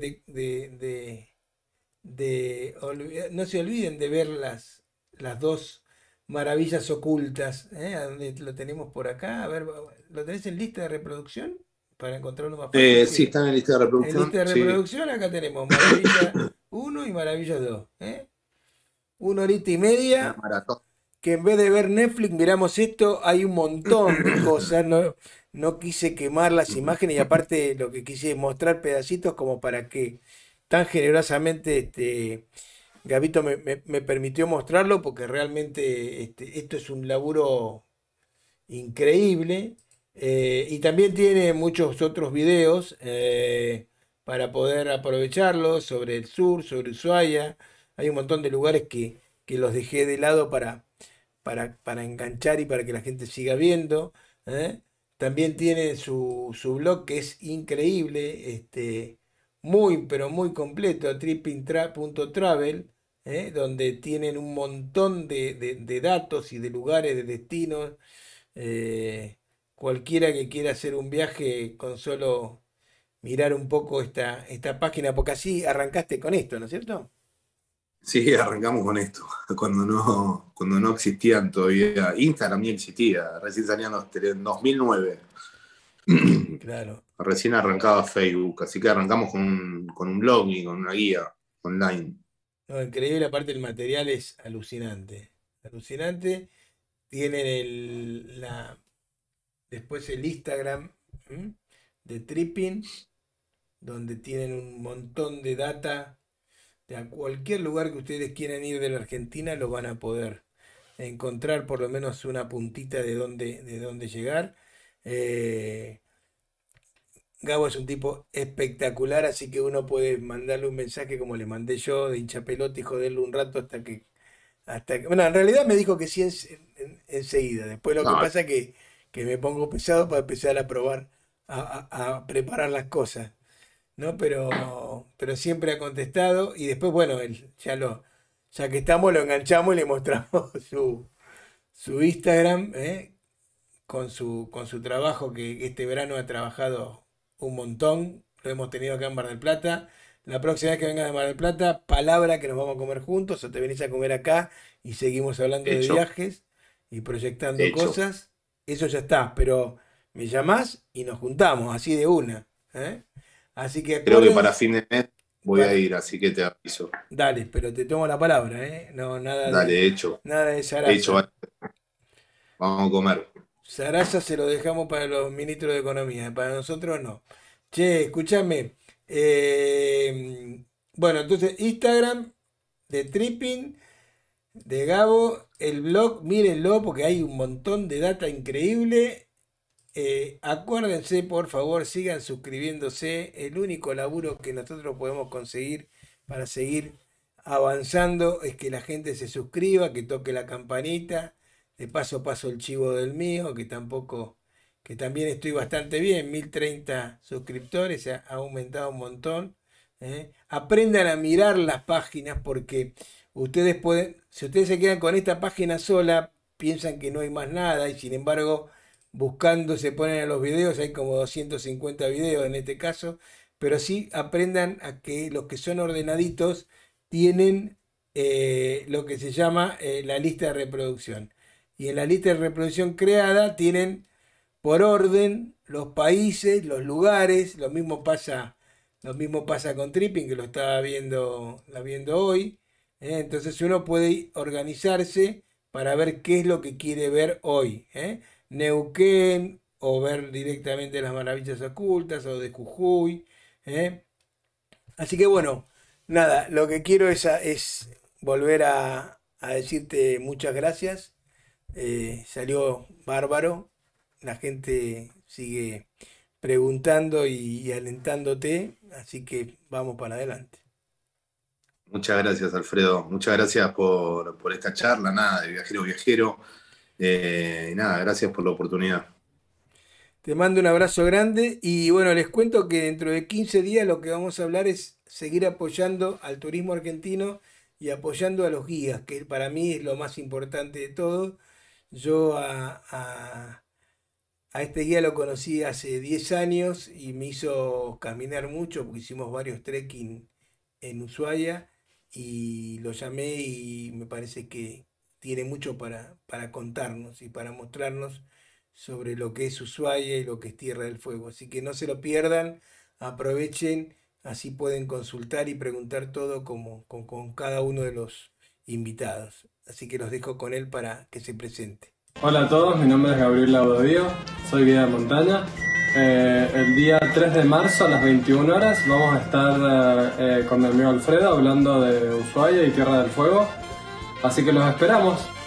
A: no se olviden de ver las dos maravillas ocultas, ¿eh? ¿A dónde lo tenemos por acá? A ver, ¿lo tenés en lista de reproducción? Para encontrarlo más fácil,
B: Sí,
A: sí.
B: está en la lista de
A: En lista
B: reproducción,
A: de
B: sí.
A: reproducción acá tenemos Maravilla uno y Maravilla 2, ¿eh? 1 horita y media,
B: Maratón.
A: que en vez de ver Netflix miramos esto, hay un montón de cosas, no quise quemar las imágenes y aparte lo que quise es mostrar pedacitos como para que tan generosamente Gabito me permitió mostrarlo porque realmente esto es un laburo increíble. Y también tiene muchos otros videos para poder aprovecharlos sobre el sur, sobre Ushuaia. Hay un montón de lugares que los dejé de lado para enganchar y para que la gente siga viendo. ¿Eh? También tiene su blog que es increíble, muy, pero muy completo, trippingtra.travel, donde tienen un montón de datos y de lugares, de destinos. eh, Cualquiera que quiera hacer un viaje con solo mirar un poco esta página, porque así arrancaste con esto, ¿no es cierto?
B: Sí, arrancamos con esto, cuando no existían todavía, Instagram ni existía, recién salían en 2009,
A: Claro.
B: recién arrancaba Facebook, así que arrancamos con un blog y con una guía online.
A: No, increíble, aparte el material es alucinante. Alucinante. Tienen después el Instagram, ¿m? De Tripping, donde tienen un montón de data. De a cualquier lugar que ustedes quieran ir de la Argentina, lo van a poder encontrar por lo menos una puntita de dónde llegar. Eh, Gabo es un tipo espectacular, así que uno puede mandarle un mensaje como le mandé yo, de hincha pelota y joderle un rato bueno, en realidad me dijo que sí enseguida. Después lo que
B: No,
A: pasa es que me pongo pesado para empezar a probar, a preparar las cosas. ¿no? Pero siempre ha contestado y después, bueno, ya que estamos, lo enganchamos y le mostramos su Instagram, con su trabajo, que este verano ha trabajado un montón, lo hemos tenido acá en Mar del Plata. La próxima vez que vengas de Mar del Plata, palabra que nos vamos a comer juntos, o te venís a comer acá y seguimos hablando de
B: Hecho,
A: viajes y proyectando
B: hecho.
A: cosas. Eso ya está, pero me llamás y nos juntamos, así de una. ¿Eh? Así que
B: Creo que para
A: acuérdense,
B: fin de mes voy a
A: para,
B: ir, así que te aviso.
A: dale, pero te tomo la palabra, ¿eh? No,
B: Dale, hecho.
A: nada de
B: Hecho,
A: zaraza.
B: vale. Vamos a comer.
A: Sarasa se lo dejamos para los ministros de Economía, para nosotros no. Che, escúchame. Bueno, entonces Instagram de Tripping, de Gabo, el blog, mírenlo porque hay un montón de data increíble. Acuérdense, por favor, sigan suscribiéndose. El único laburo que nosotros podemos conseguir para seguir avanzando es que la gente se suscriba, que toque la campanita. De paso el chivo del mío, que también estoy bastante bien, 1030 suscriptores, ha aumentado un montón. Aprendan a mirar las páginas porque si ustedes se quedan con esta página sola, piensan que no hay más nada y sin embargo buscando se ponen a los videos, hay como 250 videos en este caso, pero sí aprendan a que los que son ordenaditos tienen lo que se llama la lista de reproducción. Y en la lista de reproducción creada tienen por orden los países, los lugares, lo mismo pasa con Tripping, que lo estaba viendo hoy. Entonces uno puede organizarse para ver qué es lo que quiere ver hoy. Neuquén, o ver directamente las maravillas ocultas, o de Jujuy. ¿eh? Así que bueno, nada, lo que quiero es volver a decirte muchas gracias. Salió bárbaro, la gente sigue preguntando y alentándote, así que vamos para adelante.
B: Muchas gracias, Alfredo. Muchas gracias por esta charla, nada, de viajero viajero. Nada, gracias por la oportunidad.
A: Te mando un abrazo grande y bueno, les cuento que dentro de 15 días lo que vamos a hablar es seguir apoyando al turismo argentino y apoyando a los guías, que para mí es lo más importante de todo. Yo a este guía lo conocí hace 10 años y me hizo caminar mucho porque hicimos varios trekking en Ushuaia y lo llamé y me parece que tiene mucho para contarnos y para mostrarnos sobre lo que es Ushuaia y lo que es Tierra del Fuego. Así que no se lo pierdan, aprovechen, así pueden consultar y preguntar todo como, con cada uno de los invitados. Así que los dejo con él para que se presente.
C: Hola a todos, mi nombre es Gabriel Laudío, soy guía de montaña. El día 3 de marzo a las 21 horas vamos a estar con mi amigo Alfredo hablando de Ushuaia y Tierra del Fuego, así que los esperamos.